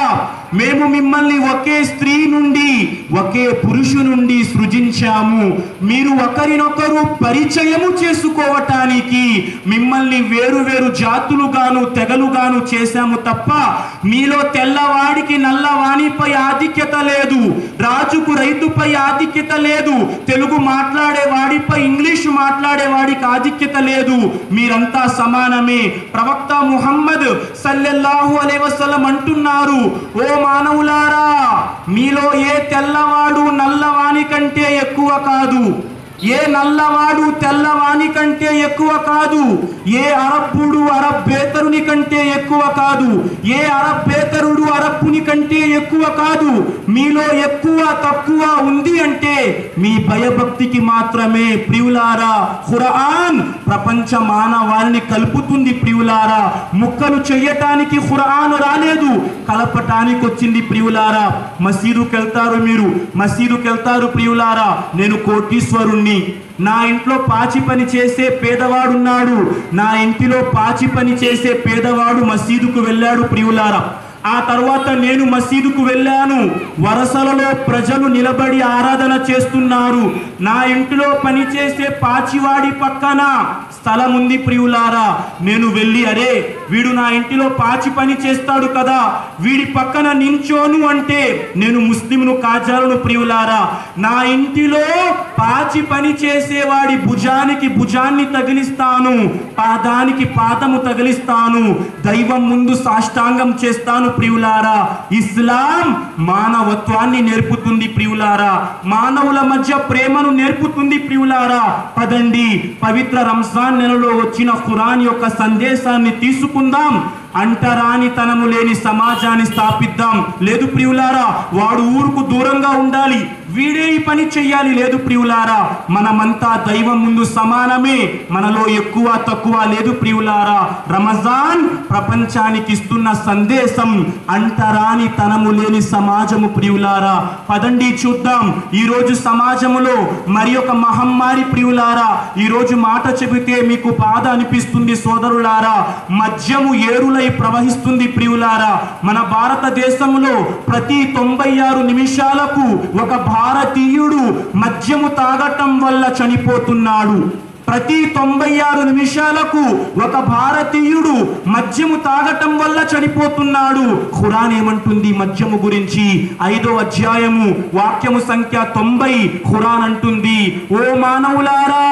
మేము మిమ్మల్ని ఒకే స్త్రీ నుండి ఒకే పురుషు నుండి సృజించాము, మీరు ఒకరినొకరు పరిచయము చేసుకోవటానికి మిమ్మల్ని వేరు వేరు జాతులుగాను తెగలుగాను చేశాము తప్ప మీలో తెల్లవాడికి నల్లవాణిపై ఆధిక్యత లేదు, రాజుకు రైతుపై ఆధిక్యత లేదు, తెలుగు మాట్లాడే వాడిపై ఇంగ్లీషు మాట్లాడే వాడికి ఆధిక్యత లేదు, మీరంతా సమానమే. ప్రవక్త ముహమ్మద్ సల్లల్లాహు అలైహి వసల్లం అంటున్నారు, ఓ మానవులారా, మీలో ఏ తెల్లవాడు నల్లవాని కంటే ఎక్కువ కాదు, ఏ నల్లవాడు తెల్లవాని కంటే ఎక్కువ కాదు, ఏ అరబ్బుడు అరబ్బేతరుని కంటే ఎక్కువ కాదు, ఏ అరబ్బేతరుడు అరబ్బుని కంటే ఎక్కువ కాదు. మీలో ఎక్కువ తక్కువ ఉంది అంటే మీ భయభక్తికి మాత్రమే. ప్రియులారా, ఖురాన్ ప్రపంచ మానవాళిని కలుపుతుంది. ప్రియులారా, ముక్కలు చెయ్యటానికి ఖురాన్ రాలేదు, కలపటానికి వచ్చింది. ప్రియులారా, మసీదుకి వెళ్తారు, మీరు మసీదుకి వెళ్తారు. ప్రియులారా, నేను కోటీశ్వరుణ్ణి, నా ఇంట్లో పాచి పని చేసే పేదవాడున్నాడు, నా ఇంటిలో పాచి పని చేసే పేదవాడు మసీదుకు వెళ్ళాడు. ప్రియులారా, ఆ తర్వాత నేను మసీదుకు వెళ్ళాను, వరసలలో ప్రజలు నిలబడి ఆరాధన చేస్తున్నారు, నా ఇంటిలో పనిచేసే పాచివాడి పక్కన స్థలం ఉంది. ప్రియులారా, నేను వెళ్ళి, అరే వీడు నా ఇంటిలో పాచి పని చేస్తాడు కదా, వీడి పక్కన నించోను అంటే నేను ముస్లింను కాజాలను. ప్రియులారా, నా ఇంటిలో పాచి పని చేసేవాడి భుజానికి భుజాన్ని తగిలిస్తాను, పాదానికి పాదము తగిలిస్తాను, దైవం ముందు సాష్టాంగం చేస్తాను. ప్రియులారా, ఇస్లాం మానవత్వాన్ని నేర్పుతుంది. ప్రియులారా, మానవుల మధ్య ప్రేమను నేర్పుతుంది. ప్రియులారా, పదండి పవిత్ర రంజాన్ నెలలో వచ్చిన ఖురాన్ యొక్క సందేశాన్ని తీసుకుందాం, అంటరానితనము లేని సమాజాన్ని స్థాపిద్దాం. లేదు ప్రియులారా, వాడు ఊరుకు దూరంగా ఉండాలి, వీడే ఈ పని చెయ్యాలి. లేదు ప్రియులారా, మనమంతా దైవం ముందు సమానమే, మనలో ఎక్కువ తక్కువ లేదు. ప్రియులారా, రమజాన్ ప్రపంచానికి ఇస్తున్న సందేశం అంటరానితనము లేని సమాజము. ప్రియులారా, పదండి చూద్దాం. ఈరోజు సమాజంలో మరి ఒక మహమ్మారి. ప్రియులారా, ఈరోజు మాట చెబితే మీకు బాధ అనిపిస్తుంది సోదరులారా, మద్యము ఏరులై ప్రవహిస్తుంది. ప్రియులారా, మన భారతదేశంలో ప్రతి 96 నిమిషాలకు ఒక భారతీయుడు మద్యము తాగటం వల్ల చనిపోతున్నాడు. ప్రతి 96 నిమిషాలకు ఒక భారతీయుడు మద్యము తాగటం వల్ల చనిపోతున్నాడు. ఖురాన్ ఏమంటుంది మద్యము గురించి? 5వ అధ్యాయము వాక్యము సంఖ్య 90 ఖురాన్ అంటుంది, ఓ మానవులారా,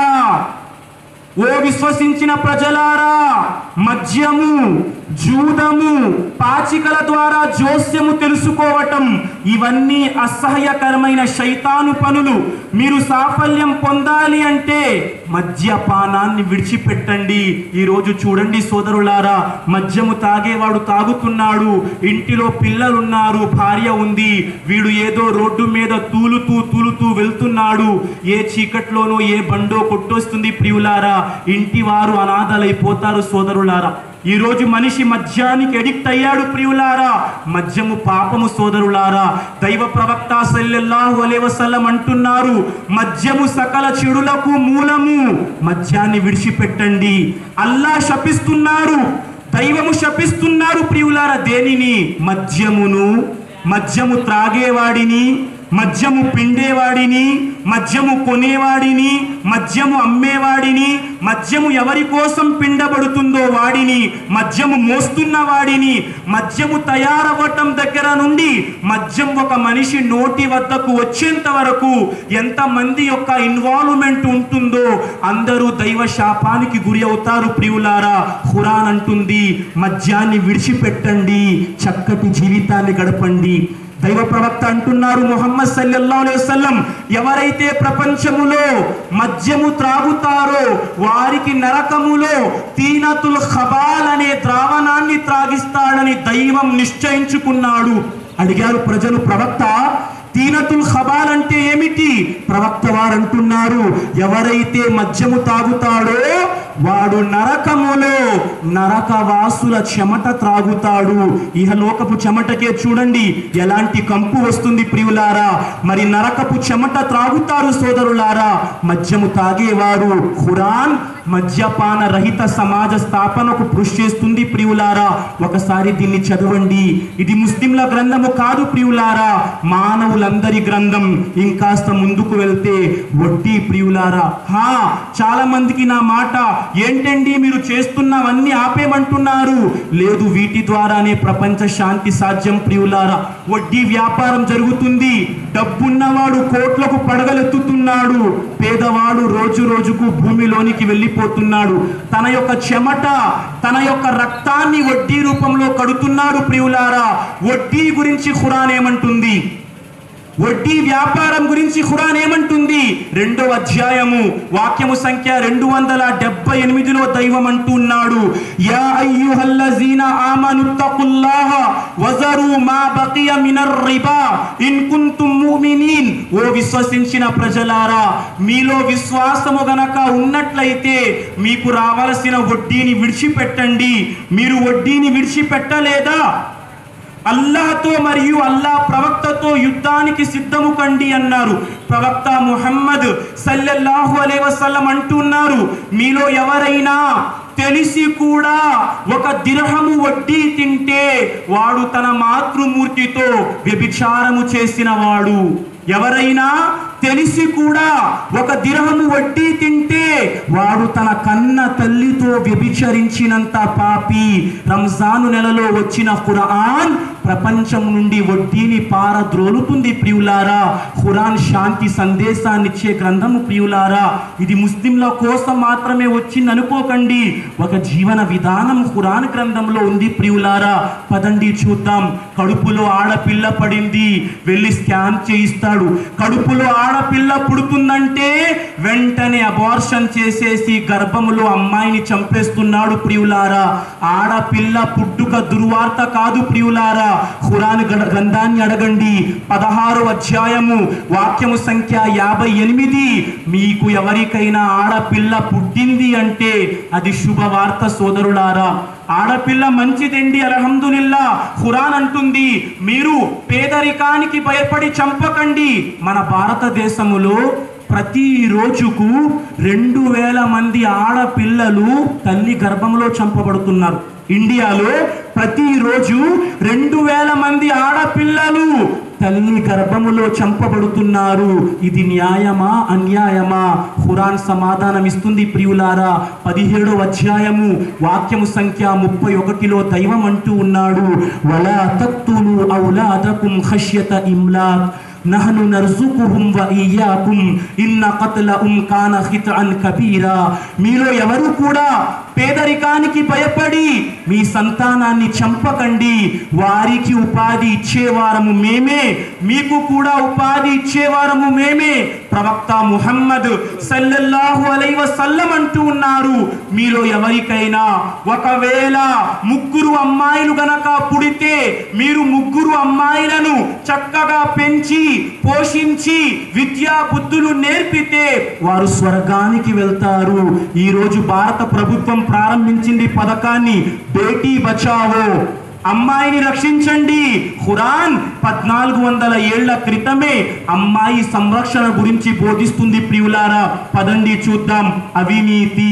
ఓ విశ్వసించిన ప్రజలారా, మద్యము, జూదము, పాచికల ద్వారా జోస్యము తెలుసుకోవటం, ఇవన్నీ అసహ్యకరమైన శైతాను పనులు. మీరు సాఫల్యం పొందాలి అంటే మద్యపానాన్ని విడిచిపెట్టండి. ఈరోజు చూడండి సోదరులారా, మద్యము తాగేవాడు తాగుతున్నాడు, ఇంటిలో పిల్లలున్నారు, భార్య ఉంది, వీడు ఏదో రోడ్డు మీద తూలుతూ వెళ్తున్నాడు, ఏ చీకట్లోనో ఏ బండో కొట్టొస్తుంది. ప్రియులారా, ఇంటి వారు అనాథలైపోతారు. సోదరులారా, ఈరోజు మనిషి మద్యానికి ఎడిక్ట్ అయ్యాడు. ప్రియులారా, మద్యము పాపము. సోదరులారా, దైవ ప్రవక్త సల్లల్లాహు అలైహి వసల్లం అంటున్నారు, మద్యము సకల చెడులకు మూలము, మద్యాన్ని విడిచిపెట్టండి. అల్లా శపిస్తున్నారు, దైవము శపిస్తున్నారు. ప్రియులారా, దేనిని? మద్యమును, మద్యము త్రాగేవాడిని, మద్యము పిండేవాడిని, మద్యము కొనేవాడిని, మద్యము అమ్మేవాడిని, మద్యము ఎవరి కోసం పిండబడుతుందో వాడిని, మద్యము మోస్తున్న వాడిని, మద్యము తయారవ్వటం దగ్గర నుండి మద్యం ఒక మనిషి నోటి వద్దకు వచ్చేంత వరకు ఎంతమంది యొక్క ఇన్వాల్వ్మెంట్ ఉంటుందో అందరూ దైవ శాపానికి గురి అవుతారు. ప్రియులారా, ఖురాన్ అంటుంది, మద్యాన్ని విడిచిపెట్టండి, చక్కటి జీవితాన్ని గడపండి. దైవ ప్రవక్త అంటున్నారు ముహమ్మద్ సల్లల్లాహు అలైహి వసల్లం, ఎవరైతే ప్రపంచములో మద్యము త్రాగుతారో వారికి నరకములో తీనతుల్ ఖబాల్ అనే ద్రావణాన్ని త్రాగిస్తాడని దైవం నిశ్చయించుకున్నాడు. అడిగారు ప్రజలు, ప్రవక్త తీనతుల్ ఖబాల్ అంటే ఏమిటి? ప్రవక్త వారు అంటున్నారు, ఎవరైతే మద్యము తాగుతాడో వాడు నరకములో నరకవాసుల చెమట త్రాగుతాడు. ఇహలోకపు చెమటకే చూడండి ఎలాంటి కంపు వస్తుంది ప్రియులారా. మరి నరకపు చెమట త్రాగుతారు సోదరులారా. మద్యము తాగేవారు. ఖురాన్ మద్యపాన రహిత సమాజ స్థాపనకు కృషి చేస్తుంది ప్రియులారా. ఒకసారి దీన్ని చదవండి. ఇది ముస్లింల గ్రంథము కాదు ప్రియులారా, మానవులందరి గ్రంథం. ఇంకాస్త ముందుకు వెళ్తే వడ్డీ ప్రియులారా. చాలా మందికి నా మాట ఏంటండి మీరు చేస్తున్నవన్నీ ఆపేమంటున్నారు? లేదు, వీటి ద్వారానే ప్రపంచ శాంతి సాధ్యం ప్రియులారా. వడ్డీ వ్యాపారం జరుగుతుంది. డబ్బున్నవాడు కోట్లకు పడగలెత్తుతున్నాడు, పేదవాడు రోజు రోజుకు భూమిలోనికి వెళ్ళిపోతున్నాడు. తన యొక్క చెమట, తన యొక్క రక్తాన్ని వడ్డీ రూపంలో కడుతున్నాడు ప్రియులారా. వడ్డీ గురించి ఖురాన్ ఏమంటుంది? వడ్డీ వ్యాపారం గురించి ఖురాన్ ఏమంటుంది? 2వ అధ్యాయము వాక్యము సంఖ్య 278లో దైవం అంటున్నాడు, యా అయ్యుహల్లజీన ఆమనుత్తఖుల్లాహ వజరు మా బకియ మినర్ రిబా ఇన్ కుంతుం ముమినీన్. ఓ విశ్వసించిన ప్రజలారా, మీలో విశ్వాసము గనక ఉన్నట్లయితే మీకు రావలసిన వడ్డీని విడిచిపెట్టండి. మీరు వడ్డీని విడిచిపెట్టలేదా? అల్లాహ్తో మరియు అల్లాహ్ ప్రవక్తతో యుద్ధానికి సిద్ధము కండి అన్నారు. ప్రవక్త ముహమ్మద్ సల్లల్లాహు అలైహి వసల్లం అంటున్నారు, మీలో ఎవరైనా తెలిసి కూడా 1 దిర్హము వడ్డీ తింటే వాడు తన మాతృమూర్తితో వ్యభిచారము చేసిన వాడు. ఎవరైనా తెలిసి కూడా 1 దిర్హము వడ్డీ తింటే వాడు తన కన్న తల్లితో వ్యభిచరించినంత పాపి. రంజాను నెలలో వచ్చిన ఖురాన్ ప్రపంచం నుండి వడ్డీని పారద్రోలుతుంది ప్రియులారా. ఖురాన్ శాంతి సందేశాన్ని ఇచ్చే గ్రంథము ప్రియులారా. ఇది ముస్లింల కోసం మాత్రమే వచ్చింది అనుకోకండి. ఒక జీవన విధానం ఖురాన్ గ్రంథంలో ఉంది ప్రియులారా. పదండి చూద్దాం. కడుపులో ఆడపిల్ల పడింది, వెళ్ళి స్కాన్ చేయిస్తాడు. కడుపులో ఆడపిల్ల పుడుతుందంటే వెంటనే అబార్షన్ చేసేసి గర్భములో అమ్మాయిని చంపేస్తున్నాడు ప్రియులారా. ఆడపిల్ల పుట్టుక దుర్వార్త కాదు ప్రియులారా. ఖురాన్ గ్రంథాన్ని అడగండి. 16వ అధ్యాయము వాక్యము సంఖ్య 58. మీకు ఎవరికైనా ఆడపిల్ల పుట్టింది అంటే అది శుభవార్త సోదరులారా. ఆడపిల్ల మంచిదండి, అల్హమ్దులిల్లా. ఖురాన్ అంటుంది, మీరు పేదరికానికి భయపడి చంపకండి. మన భారతదేశములో ప్రతి రోజుకు 2000 మంది ఆడపిల్లలు తల్లి గర్భంలో చంపబడుతున్నారు. ఇండియాలో ప్రతిరోజు 2000 మంది ఆడపిల్లలు తల్లి గర్భములో చంపబడుతున్నారు. ఇది న్యాయమా అన్యాయమా? ఖురాన్ సమాధానం ఇస్తుంది ప్రియులారా. 17వ అధ్యాయము వాక్యము సంఖ్య 31లో దైవం అంటూ ఉన్నాడు, వలా తక్తులు ఔలాదకుం ఖశ్యత ఇమ్లాక్ నహను నర్జుకుహుం వ ఇయ్యాకుం ఇన్న ఖత్లహుం కాన ఖితఅన్ కబీరా. మీలో ఎవరు కూడా పేదరికానికి భయపడి మీ సంతానాన్ని చంపకండి. వారికి ఉపాధి ఇచ్చేవారము మేమే, మీకు కూడా ఉపాధి ఇచ్చేవారము మేమే. ప్రవక్త ముహమ్మద్ సల్లల్లాహు అలైహి వసల్లం అంటూ ఉన్నారు, మీలో ఎవరికైనా ఒకవేళ 3 అమ్మాయిలు గనక పుడితే మీరు 3 అమ్మాయిలను చక్కగా పెంచి పోషించి విద్యా బుద్ధులు నేర్పితే వారు స్వర్గానికి వెళ్తారు. ఈరోజు భారత ప్రభుత్వం ప్రారంభించింది పథకాన్ని, బేటీ బచావో, అమ్మాయిని రక్షించండి. ఖురాన్ 1400 ఏళ్ల క్రితమే అమ్మాయి సంరక్షణ గురించి బోధిస్తుంది ప్రియులారా. పదండి చూద్దాం. అవినీతి,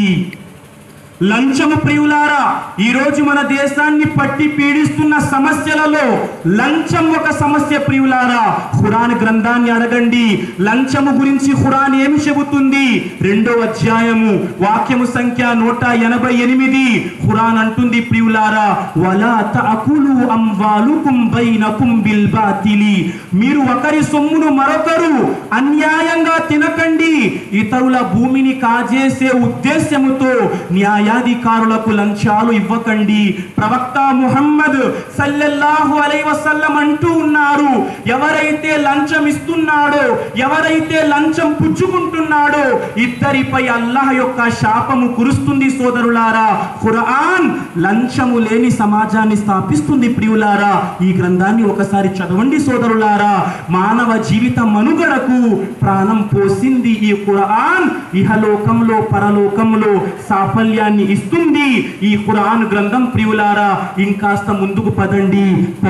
లంచము ప్రియులారా. ఈరోజు మన దేశాన్ని పట్టి పీడిస్తున్న సమస్యలలో లంచం ఒక సమస్య ప్రియులారా. ఖురాన్ గ్రంథాన్ని అడగండి. లంచము గురించి ఖురాన్ ఏమి చెబుతుంది? 2వ అధ్యాయము వాక్యము సంఖ్య 188. ఖురాన్ అంటుంది ప్రియులారా, వలా తఅకులు అమ్వాలుకుం బైనకుం బిల్ బాతిలి. మీరు ఒకరి సొమ్మును మరొకరు అన్యాయంగా తినకండి. ఇతరుల భూమిని కాజేసే ఉద్దేశ్యముతో న్యాయాధికారులకు లంచాలు ఇవ్వకండి. ప్రవక్త ముహమ్మద్ సల్లల్లాహు అలైహి వసల్లం అంటూ ఉన్నారు, ఎవరైతే లంచం ఇస్తున్నాడో, ఎవరైతే లంచం పుచ్చుకుంటున్నాడో ఇద్దరిపై అల్లాహ్ యొక్క శాపము కురుస్తుంది సోదరులారా. ఖురాన్ లంచము లేని సమాజాన్ని స్థాపిస్తుంది ప్రియులారా. ఈ గ్రంథాన్ని ఒకసారి చదవండి సోదరులారా. మానవ జీవిత మనుగడకు ప్రాణం పోసింది ఈ ఖురాన్ ఇహలోకంలో పరలోకంలో సాఫల్యాన్ని ఇస్తుంది. ఈ ఖురాన్ గ్రంథం ప్రియులారా, ఇంకాస్త ముందుకు పదండి.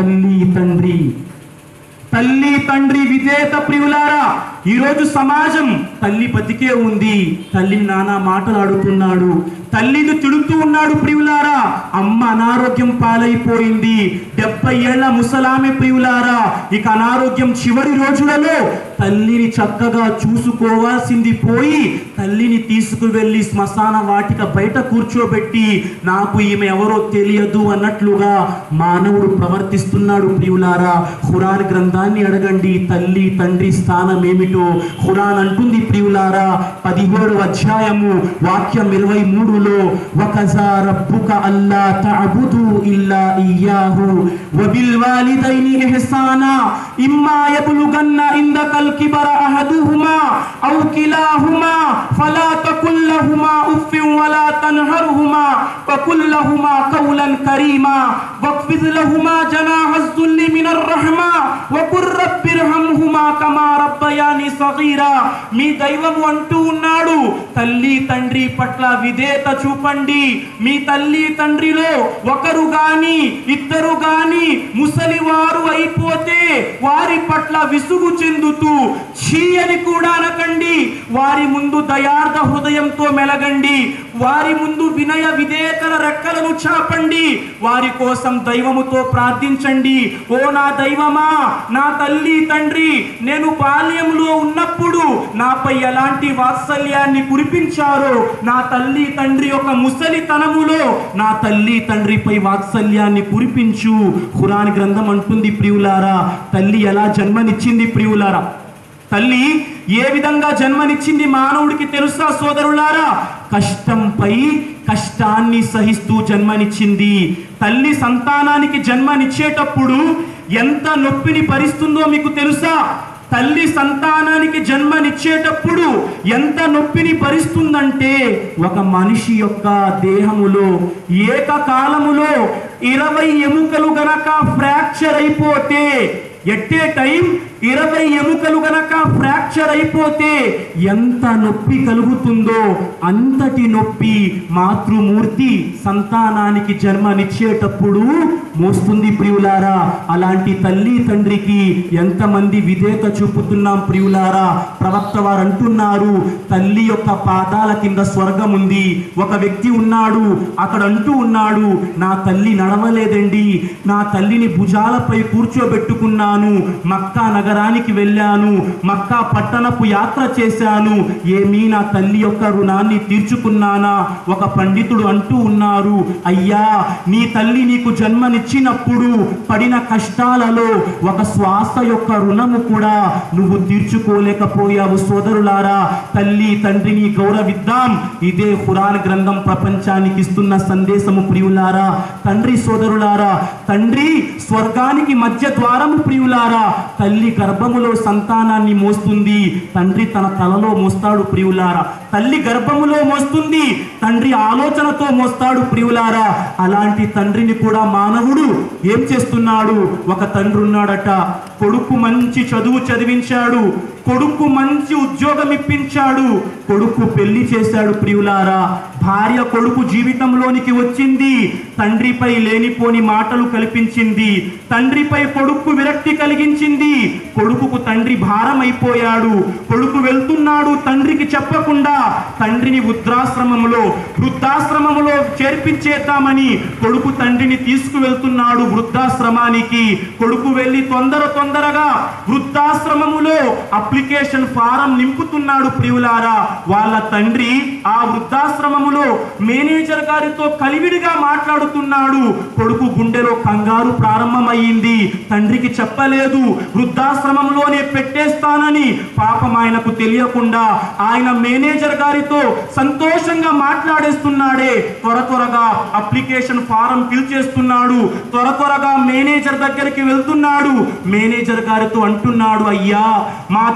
తల్లి తండ్రి విధేయత ప్రియులారా, ఈరోజు సమాజం తల్లి బతికే ఉంది, తల్లిని నానా మాటలు ఆడుతున్నాడు, తల్లిని తిడుతూ ఉన్నాడు ప్రియులారా. అమ్మ అనారోగ్యం పాలైపోయింది, 70 ఏళ్ల ముసలామె ప్రియులారా. ఇక అనారోగ్యం చివరి రోజులలో తల్లిని చక్కగా చూసుకోవాల్సింది పోయి తల్లిని తీసుకువెళ్ళి శ్మశాన వాటిక బయట కూర్చోబెట్టి నాకు ఈమె ఎవరో తెలియదు అన్నట్లుగా మానవుడు ప్రవర్తిస్తున్నాడు ప్రియులారా. ఖురాన్ గ్రంథాన్ని అడగండి, తల్లి తండ్రి స్థానం ఏమిటో. ఖురాన్ అంటుంది ప్రియులారా, 17వ అధ్యాయము వాక్యం 23లో, వకజా రబ్బుక అల్లా తఅబుదు ఇల్లా ఇయ్యాహు వబిల్ వాలిదైని ఇహ్సానా ఇమ్మా యబ్లుగన్న ఇందకల్ కిబర అహదుహుమా ఔ కిలాహుమా ఫలా తకుల్ లహుమా ఉఫ్ఫిన్ వలా తన్హర్హుమా వకుల్ లహుమా కౌలన్ కరీమా వఖ్ఫిద్ లహుమా జనాహజ్ దుల్లి మినర్ రహ్మా వకుర్ రబ్బిర్హమ్హుమా కమా రబ్బయాని సగీరా. మీ దైవము అంటూ ఉన్నాడు, తల్లి తండ్రి పట్ల విధేయత చూపండి. మీ తల్లి తండ్రిలో ఒకరు గాని ఇద్దరు గాని ముసలివారు అయిపోతే వారి పట్ల విసుగు చెందుతూ ఛీ అని కూడా అనకండి. వారి ముందు దయార్థ హృదయంతో మెలగండి. వారి ముందు వినయ విధేయతల రెక్కలను చాపండి. వారి కోసం దైవముతో ప్రార్థించండి. ఓ నా దైవమా, నా తల్లి తండ్రి, నేను బాల్యంలో ఉన్నప్పుడు నాపై ఎలాంటి వాత్సల్యాన్ని కురిపించారో, నా తల్లి తండ్రి యొక్క ముసలితనములో నా తల్లి తండ్రిపై వాత్సల్యాన్ని కురిపించు. ఖురాన్ గ్రంథం అంటుంది ప్రియులారా, తల్లి ఎలా జన్మనిచ్చింది ప్రియులారా. తల్లి ఏ విధంగా జన్మనిచ్చింది మానవుడికి తెలుసా సోదరులారా? కష్టంపై కష్టాన్ని సహిస్తూ జన్మనిచ్చింది. తల్లి సంతానానికి జన్మనిచ్చేటప్పుడు ఎంత నొప్పిని భరిస్తుందో మీకు తెలుసా? తల్లి సంతానానికి జన్మనిచ్చేటప్పుడు ఎంత నొప్పిని భరిస్తుందంటే, ఒక మనిషి యొక్క దేహములో ఏకకాలములో 20 ఎముకలు గనక ఫ్రాక్చర్ అయిపోతే, ఎట్ ఏ టైం 20 ఎముకలు గనక ఫ్రాక్చర్ అయిపోతే ఎంత నొప్పి కలుగుతుందో అంతటి నొప్పి మాతృమూర్తి సంతానానికి జన్మనిచ్చేటప్పుడు మోస్తుంది ప్రియులారా. అలాంటి తల్లి తండ్రికి ఎంతమంది విధేయత చూపుతున్నాం ప్రియులారా. ప్రవక్త వారు అంటున్నారు, తల్లి యొక్క పాదాల కింద స్వర్గం ఉంది. ఒక వ్యక్తి ఉన్నాడు, అక్కడ అంటూ ఉన్నాడు, నా తల్లి నడవలేదండి, నా తల్లిని భుజాలపై కూర్చోబెట్టుకున్నాను, మక్కా నగరానికి వెళ్ళాను, మక్కా పట్టణపు యాత్ర చేశాను, ఏమీ నా తల్లి యొక్క రుణాన్ని తీర్చుకున్నానా? ఒక పండితుడు అంటూ ఉన్నారు, అయ్యా, నీ తల్లి నీకు జన్మనిచ్చినప్పుడు పడిన కష్టాలలో ఒక శ్వాస యొక్క రుణము కూడా నువ్వు తీర్చుకోలేకపోయావు. సోదరులారా, తల్లి తండ్రిని గౌరవిద్దాం. ఇదే ఖురాన్ గ్రంథం ప్రపంచానికి ఇస్తున్న సందేశము ప్రియులారా. తండ్రి సోదరులారా, తండ్రి స్వర్గానికి మధ్య ద్వారము ప్రియులారా. తల్లి గర్భములో సంతానాన్ని మోస్తుంది, తండ్రి తన తలలో మోస్తాడు ప్రియులారా. తల్లి గర్భములో మోస్తుంది, తండ్రి ఆలోచనతో మోస్తాడు ప్రియులారా. అలాంటి తండ్రిని కూడా మానవుడు ఏం చేస్తున్నాడు? ఒక తండ్రి ఉన్నాడట, కొడుకు మంచి చదువు చదివించాడు, కొడుకు మంచి ఉద్యోగం ఇప్పించాడు, కొడుకు పెళ్లి చేశాడు ప్రియులారా. భార్య కొడుకు జీవితంలోనికి వచ్చింది, తండ్రిపై లేనిపోని మాటలు కల్పించింది, తండ్రిపై కొడుకు విరక్తి కలిగించింది, కొడుకుకు తండ్రి భారం అయిపోయాడు. కొడుకు వెళ్తున్నాడు, తండ్రికి చెప్పకుండా తండ్రిని వృద్ధాశ్రమంలో చేర్పించేద్దామని కొడుకు తండ్రిని తీసుకువెళ్తున్నాడు వృద్ధాశ్రమానికి. కొడుకు వెళ్ళి తొందరగా వృద్ధాశ్రమములో అప్లికేషన్ ఫారం నింపుతున్నాడు ప్రియులారా. వాళ్ళ తండ్రి ఆ వృద్ధాశ్రమములో మేనేజర్ గారితో కలివిడిగా మాట్లాడుతున్నాడు. కొడుకు గుండెలో కంగారు ప్రారంభమయ్యింది, తండ్రికి చెప్పలేదు, వృద్ధాశ్రమంలోనే పెట్టేస్తానని. పాపం ఆయనకు తెలియకుండా ఆయన మేనేజర్ గారితో సంతోషంగా మాట్లాడేస్తున్నాడే. త్వరగా అప్లికేషన్ ఫారం ఫిల్ చేస్తున్నాడు, త్వరగా మేనేజర్ దగ్గరికి వెళ్తున్నాడు. మేనేజర్ గారితో అంటున్నాడు, అయ్యా, మా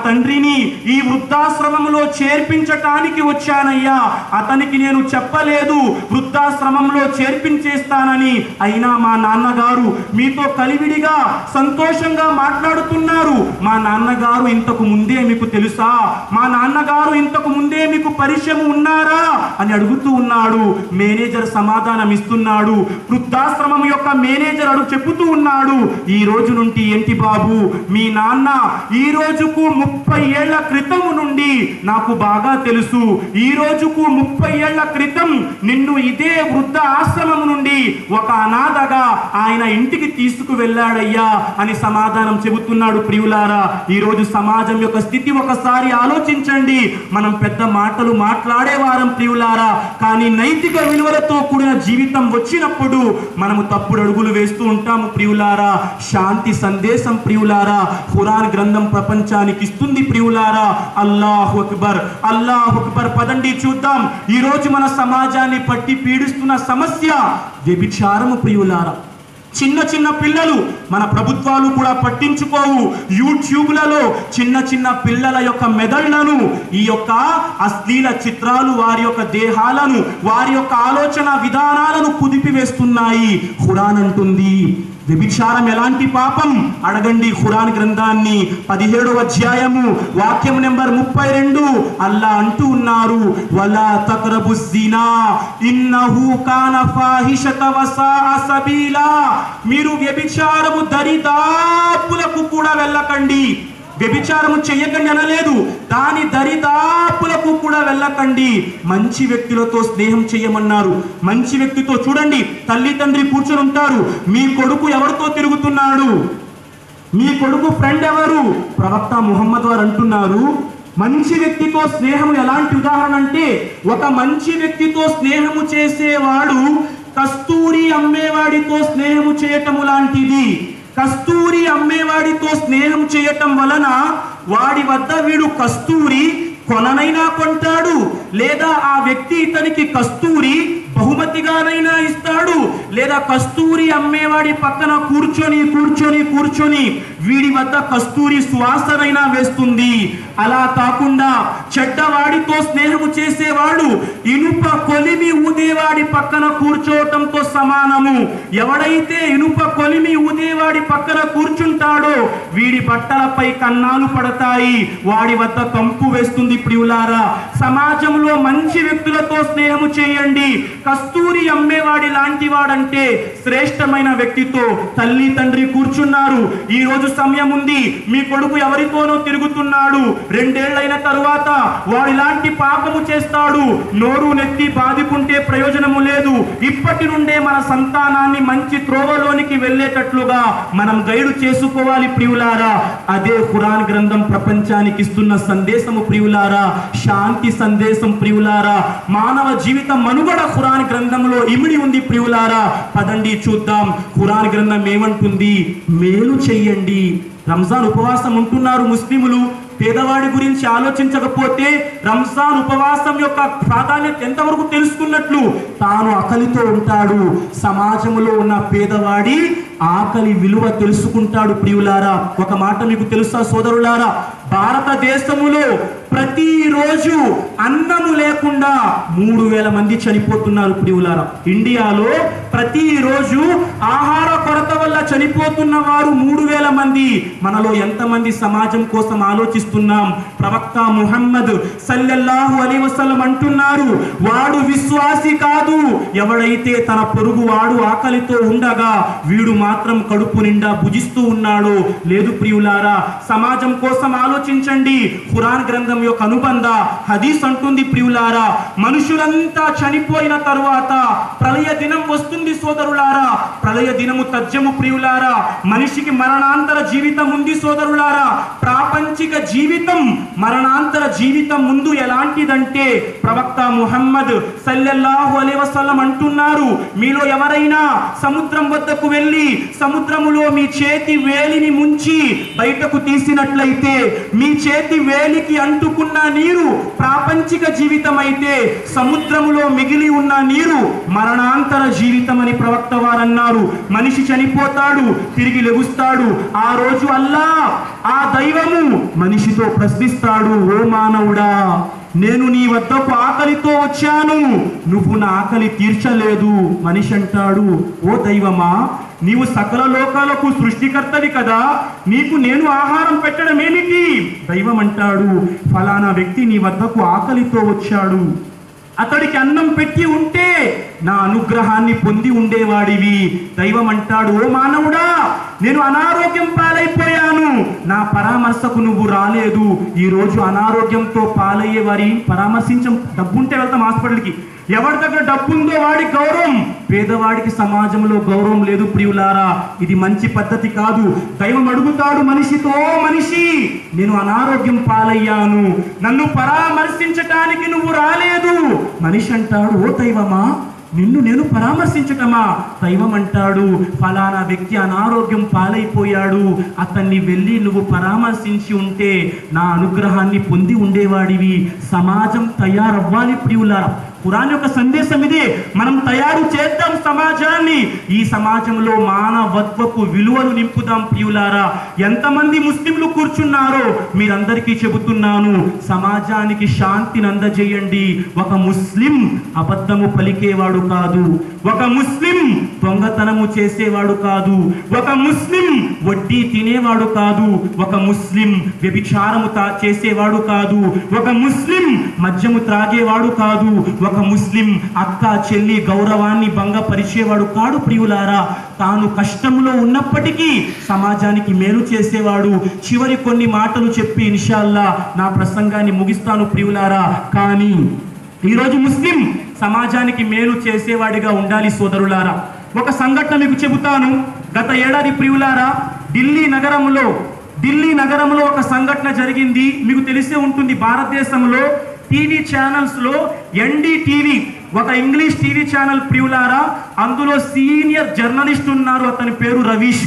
తండ్రిని ఈ వృద్ధాశ్రమంలో చేర్పించటానికి వచ్చానయ్యా, అతనికి నేను చెప్పలేదు వృద్ధాశ్రమంలో చేర్పించేస్తానని. అయినా మా నాన్నగారు మీతో కలివిడిగా సంతోషంగా మాట్లాడుతున్నారు. మా నాన్నగారు ఇంతకు ముందే మీకు తెలుసా? మా నాన్నగారు ఇంతకు ముందే మీకు పరిచయం ఉన్నారా అని అడుగుతూ ఉన్నాడు. మేనేజర్ సమాధానం ఇస్తున్నాడు. వృద్ధాశ్రమం యొక్క మేనేజర్ చెబుతూ ఉన్నాడు, ఈ రోజు నుండి ఏంటి బాబు, మీ నాన్న ఈ రోజుకు 30 ఏళ్ల క్రితం నుండి నాకు బాగా తెలుసు. ఈ రోజుకు 30 ఏళ్ల క్రితం నిన్ను ఇదే వృద్ధ ఆశ్రమం నుండి ఒక అనాథగా ఆయన ఇంటికి తీసుకు వెళ్ళాడయ్యా అని సమాధానం చెబుతున్నాడు. ప్రియులారా, ఈ రోజు సమాజం యొక్క స్థితి ఒకసారి ఆలోచించండి. మనం పెద్ద మాటలు మాట్లాడేవారం ప్రియులారా, కానీ నైతిక విలువలతో కూడిన జీవితం వచ్చినప్పుడు మనము తప్పుడు అడుగులు వేస్తూ ఉంటాము ప్రియులారా. శాంతి సందేశం ప్రియులారా ఖురాన్ గ్రంథం ప్రపంచానికి ఇస్తుంది ప్రియులారా. అల్లాహు అక్బర్, అల్లాహు అక్బర్. పదండి చూద్దాం. ఈ రోజు మన సమాజాన్ని పట్టి పీడిస్తున్న సమస్య వ్యభిచారము ప్రియులారా. చిన్న చిన్న పిల్లలు, మన ప్రభుత్వాలు కూడా పట్టించుకోవు. యూట్యూబ్లలో చిన్న చిన్న పిల్లల యొక్క మెదళ్లను ఈ యొక్క అశ్లీల చిత్రాలు వారి యొక్క దేహాలను, వారి యొక్క ఆలోచన విధానాలను కుదిపివేస్తున్నాయి. ఖురాన్ అంటుంది వ్యభిచారం ఎలాంటి పాపం? అడగండి ఖురాన్ గ్రంథాన్ని. 17వ అధ్యాయము వాక్యం నెంబర్ 32 అల్లా అంటూ ఉన్నారు, వలా తక్రబు జినా ఇన్నహు కాన ఫాహిషత వసాఅ సబీలా. మీరు వ్యభిచారము దరిదాపులకు కూడా వెళ్ళకండి. వ్యభిచారము చెయ్యకండి అనలేదు, దాని దరిదాపులకు కూడా వెళ్ళకండి. మంచి వ్యక్తులతో స్నేహం చేయమన్నారు. మంచి వ్యక్తితో చూడండి, తల్లి తండ్రి కూర్చొని ఉంటారు. మీ కొడుకు ఎవరితో తిరుగుతున్నాడు? మీ కొడుకు ఫ్రెండ్ ఎవరు? ప్రవక్త ముహమ్మద్ వారు అంటున్నారు, మంచి వ్యక్తితో స్నేహం ఎలాంటి ఉదాహరణ అంటే, ఒక మంచి వ్యక్తితో స్నేహము చేసేవాడు కస్తూరి అమ్మేవాడితో స్నేహము చేయటము లాంటిది. కస్తూరి అమ్మేవాడితో స్నేహం చేయటం వలన వాడి వద్ద వీడు కస్తూరి కొననైనా కొంటాడు, లేదా ఆ వ్యక్తి ఇతనికి కస్తూరి బహుమతిగానైనా ఇస్తాడు, లేదా కస్తూరి అమ్మేవాడి పక్కన కూర్చొని కూర్చొని కూర్చొని వీడి వద్ద కస్తూరి సువాసనైనా వేస్తుంది. అలా కాకుండా చెడ్డవాడితో స్నేహము చేసేవాడు ఇనుప కొలిమి ఊదేవాడి పక్కన కూర్చోవటంతో సమానము. ఎవడైతే ఇనుప కొలిమి ఊదేవాడి పక్కన కూర్చుంటాడో వీడి బట్టలపై కన్నాలు పడతాయి, వాడి వద్ద కంపు వేస్తుంది. ప్రియులారా, సమాజంలో మంచి వ్యక్తులతో స్నేహము చేయండి. కస్తూరి అమ్మేవాడి లాంటి వాడంటే శ్రేష్టమైన వ్యక్తితో తల్లి తండ్రి కూర్చున్నారు. ఈ రోజు సమయం ఉంది, మీ కొడుకు ఎవరితోనో తిరుగుతున్నాడు. 2 ఏళ్లైన తరువాత వాడు ఇలాంటి పాపము చేస్తాడు. నోరు నెత్తి బాదుకుంటే ప్రయోజనము లేదు. ఇప్పటి నుండే మన సంతానాన్ని మంచి త్రోవలోనికి వెళ్ళేటట్లుగా మనం గైడు చేసుకోవాలి ప్రియులారా. అదే ఖురాన్ గ్రంథం ప్రపంచానికి ఇస్తున్న సందేశము ప్రియులారా, శాంతి సందేశం ప్రియులారా. మానవ జీవితం మనుగడ ఖురాన్ గ్రంథంలో ఇమిడి ఉంది ప్రియులారా. పదండి చూద్దాం ఖురాన్ గ్రంథం ఏమంటుంది. మేలు చెయ్యండి. రంజాన్ ఉపవాసం ఉంటున్నారు ముస్లిములు. పేదవాడి గురించి ఆలోచించకపోతే రంజాన్ ఉపవాసం యొక్క ప్రాధాన్యత ఎంతవరకు తెలుసుకున్నట్లు? తాను ఆకలితో ఉంటాడు, సమాజంలో ఉన్న పేదవాడి ఆకలి విలువ తెలుసుకుంటాడు ప్రియులారా. ఒక మాట మీకు తెలుసా సోదరులారా, భారతదేశములో ప్రతిరోజు అన్నము లేకుండా 3000 మంది చనిపోతున్నారు ప్రియులారా. ఇండియాలో ప్రతిరోజు ఆహార కొరత వల్ల చనిపోతున్న వారు 3000 మంది. మనలో ఎంతమంది సమాజం కోసం ఆలోచిస్తున్నాం? ప్రవక్త ముహమ్మద్ సల్లల్లాహు అలైహి వసల్లం అంటున్నారు, వాడు విశ్వాసి కాదు ఎవడైతే తన పొరుగు వాడు ఆకలితో ఉండగా వీడు మాత్రం కడుపు నిండా భుజిస్తూ ఉన్నాడో. లేదు ప్రియులారా, సమాజం కోసం ఆలోచించండి. ఖురాన్ గ్రంథం యొక్క అనుబంధ హదీస్ అంటుంది ప్రియులారా, మనుషులంతా చనిపోయిన తరువాత ప్రళయ దినం వస్తుంది సోదరులారా. ప్రళయ దినము తథ్యము ప్రియులారా. మనిషికి మరణాంతర జీవితం ఉంది సోదరులారా. ప్రాపంచిక జీవితం మరణాంతర జీవితం ముందు ఎలాంటిదంటే ప్రవక్త ముహమ్మద్ సల్లల్లాహు అలైహి వసల్లం అంటున్నారు, మీలో ఎవరైనా సముద్రం వద్దకు వెళ్ళి సముద్రములో మీ చేతి వేలిని ముంచి బయటకు తీసినట్లయితే మీ చేతి వేలికి అంటు అందుకున్న నీరు ప్రాపంచిక జీవితం అయితే సముద్రములో మిగిలి ఉన్న నీరు మరణాంతర జీవితం అని ప్రవక్త వారన్నారు. మనిషి చనిపోతాడు, తిరిగి లెగుస్తాడు. ఆ రోజు అల్లా, ఆ దైవము మనిషితో ప్రశ్నిస్తాడు, ఓ మానవుడా, నేను నీ వద్దకు ఆకలితో వచ్చాను, నువ్వు నా ఆకలి తీర్చలేదు. మనిషి అంటాడు, ఓ దైవమా, నీవు సకల లోకాలకు సృష్టికర్తవి కదా, నీకు నేను ఆహారం పెట్టడం ఏమిటి? దైవం అంటాడు, ఫలానా వ్యక్తి నీ వద్దకు ఆకలితో వచ్చాడు, అతడికి అన్నం పెట్టి ఉంటే నా అనుగ్రహాన్ని పొంది ఉండేవాడివి. దైవం అంటాడు, ఓ మానవుడా, నేను అనారోగ్యం పాలైపోయాను, నా పరామర్శకు నువ్వు రాలేదు. ఈరోజు అనారోగ్యంతో పాలయ్యే వారి పరామర్శించం. డబ్బుంటే వెళ్తాం హాస్పిటల్కి, ఎవరి దగ్గర డబ్బు ఉందో వాడి గౌరవం, పేదవాడికి సమాజంలో గౌరవం లేదు. ప్రియులారా, ఇది మంచి పద్ధతి కాదు. దైవం అడుగుతాడు మనిషితో, మనిషి, నేను అనారోగ్యం పాలయ్యాను, నన్ను పరామర్శించటానికి నువ్వు రాలేదు. మనిషి అంటాడు, ఓ దైవమా, నిన్ను నేను పరామర్శించటమా? దైవం అంటాడు, ఫలానా వ్యక్తి అనారోగ్యం పాలైపోయాడు, అతన్ని వెళ్ళి నువ్వు పరామర్శించి ఉంటే నా అనుగ్రహాన్ని పొంది ఉండేవాడివి. సమాజం తయారవ్వాలి ప్రియులారా. ఖురాన్ యొక్క సందేశం ఇదే. మనం తయారు చేద్దాం సమాజాన్ని, ఈ సమాజంలో మానవత్వపు విలువలు నింపుదాం ప్రియులారా. ఎంతమంది ముస్లింలు కూర్చున్నారో మీరందరికీ చెబుతున్నాను, సమాజానికి శాంతిని అందజేయండి. ఒక ముస్లిం అబద్ధము పలికేవాడు కాదు, ఒక ముస్లిం దొంగతనము చేసేవాడు కాదు, ఒక ముస్లిం వడ్డీ తినేవాడు కాదు, ఒక ముస్లిం వ్యభిచారము చేసేవాడు కాదు, ఒక ముస్లిం మద్యము త్రాగేవాడు కాదు, ఒక ముస్లిం అక్క చెల్లి గౌరవాన్ని భంగపరిచేవాడు కాడు ప్రియులారా. తాను కష్టంలో ఉన్నప్పటికీ సమాజానికి మేలు చేసేవాడు. చివరి కొన్ని మాటలు చెప్పి ఇన్షాల్లా నా ప్రసంగాన్ని ముగిస్తాను ప్రియులారా. కానీ ఈరోజు ముస్లిం సమాజానికి మేలు చేసేవాడిగా ఉండాలి సోదరులారా. ఒక సంఘటన మీకు చెబుతాను. గత ఏడాది ప్రియులారా, ఢిల్లీ నగరంలో ఒక సంఘటన జరిగింది. మీకు తెలిసే ఉంటుంది, భారతదేశంలో టీవీ ఛానల్స్లో NDTV ఒక ఇంగ్లీష్ టీవీ ఛానల్ ప్రియులారా, అందులో సీనియర్ జర్నలిస్ట్ ఉన్నారు. అతని పేరు రవీష్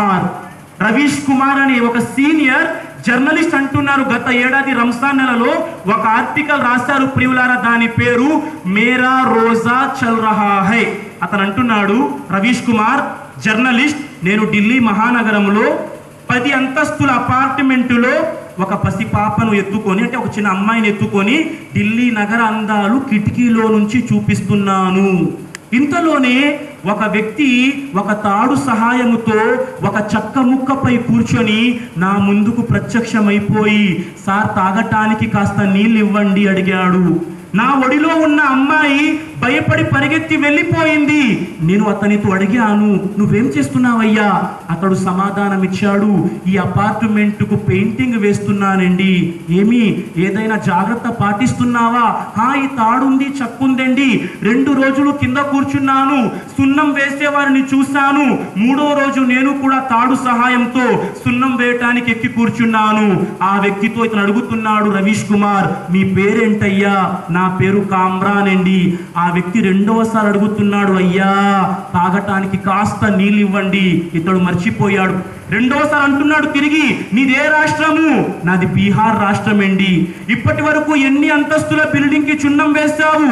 కుమార్ అనే ఒక సీనియర్ జర్నలిస్ట్ అంటున్నారు, గత ఏడాది రంజాన్ నెలలో ఒక ఆర్టికల్ రాశారు ప్రియులారా, దాని పేరు మేరా రోజా చల్ రహా హై. అతను అంటున్నాడు, రవీష్ కుమార్ జర్నలిస్ట్, నేను ఢిల్లీ మహానగరంలో 10 అంతస్తుల అపార్ట్మెంటులో ఒక పసిపాపను ఎత్తుకొని, అంటే ఒక చిన్న అమ్మాయిని ఎత్తుకొని ఢిల్లీ నగర అందాలు కిటికీలో నుంచి చూపిస్తున్నాను. ఇంతలోనే ఒక వ్యక్తి ఒక తాడు సహాయముతో ఒక చెక్క ముక్కపై కూర్చొని నా ముందుకు ప్రత్యక్షమైపోయి, సార్ తాగటానికి కాస్త నీళ్ళు ఇవ్వండి అడిగాడు. నా ఒడిలో ఉన్న అమ్మాయి భయపడి పరిగెత్తి వెళ్ళిపోయింది. నేను అతనితో అడిగాను, నువ్వేం చేస్తున్నావయ్యా? అతడు సమాధానం ఇచ్చాడు, ఈ అపార్ట్మెంట్కు పెయింటింగ్ వేస్తున్నానండి. ఏమి, ఏదైనా జాగ్రత్త పాటిస్తున్నావా? ఈ తాడుంది, చక్కుందండి. 2 రోజులు కింద కూర్చున్నాను, సున్నం వేసేవారిని చూశాను. 3వ రోజు నేను కూడా తాడు సహాయంతో సున్నం వేయటానికి ఎక్కి కూర్చున్నాను. ఆ వ్యక్తితో ఇతను అడుగుతున్నాడు, రవీష్ కుమార్, మీ పేరేంటయ్యా? నా పేరు కామ్రాన్ అండి. ఆ వ్యక్తి 2వసారి అడుగుతున్నాడు, అయ్యా తాగటానికి కాస్త నీళ్ళు ఇవ్వండి. ఇతడు మర్చిపోయాడు. 2వసారి అంటున్నాడు తిరిగి, నీదే రాష్ట్రము? నాది బీహార్ రాష్ట్రం అండి. ఇప్పటి వరకు ఎన్ని అంతస్తుల బిల్డింగ్ కి చున్నం వేశావు?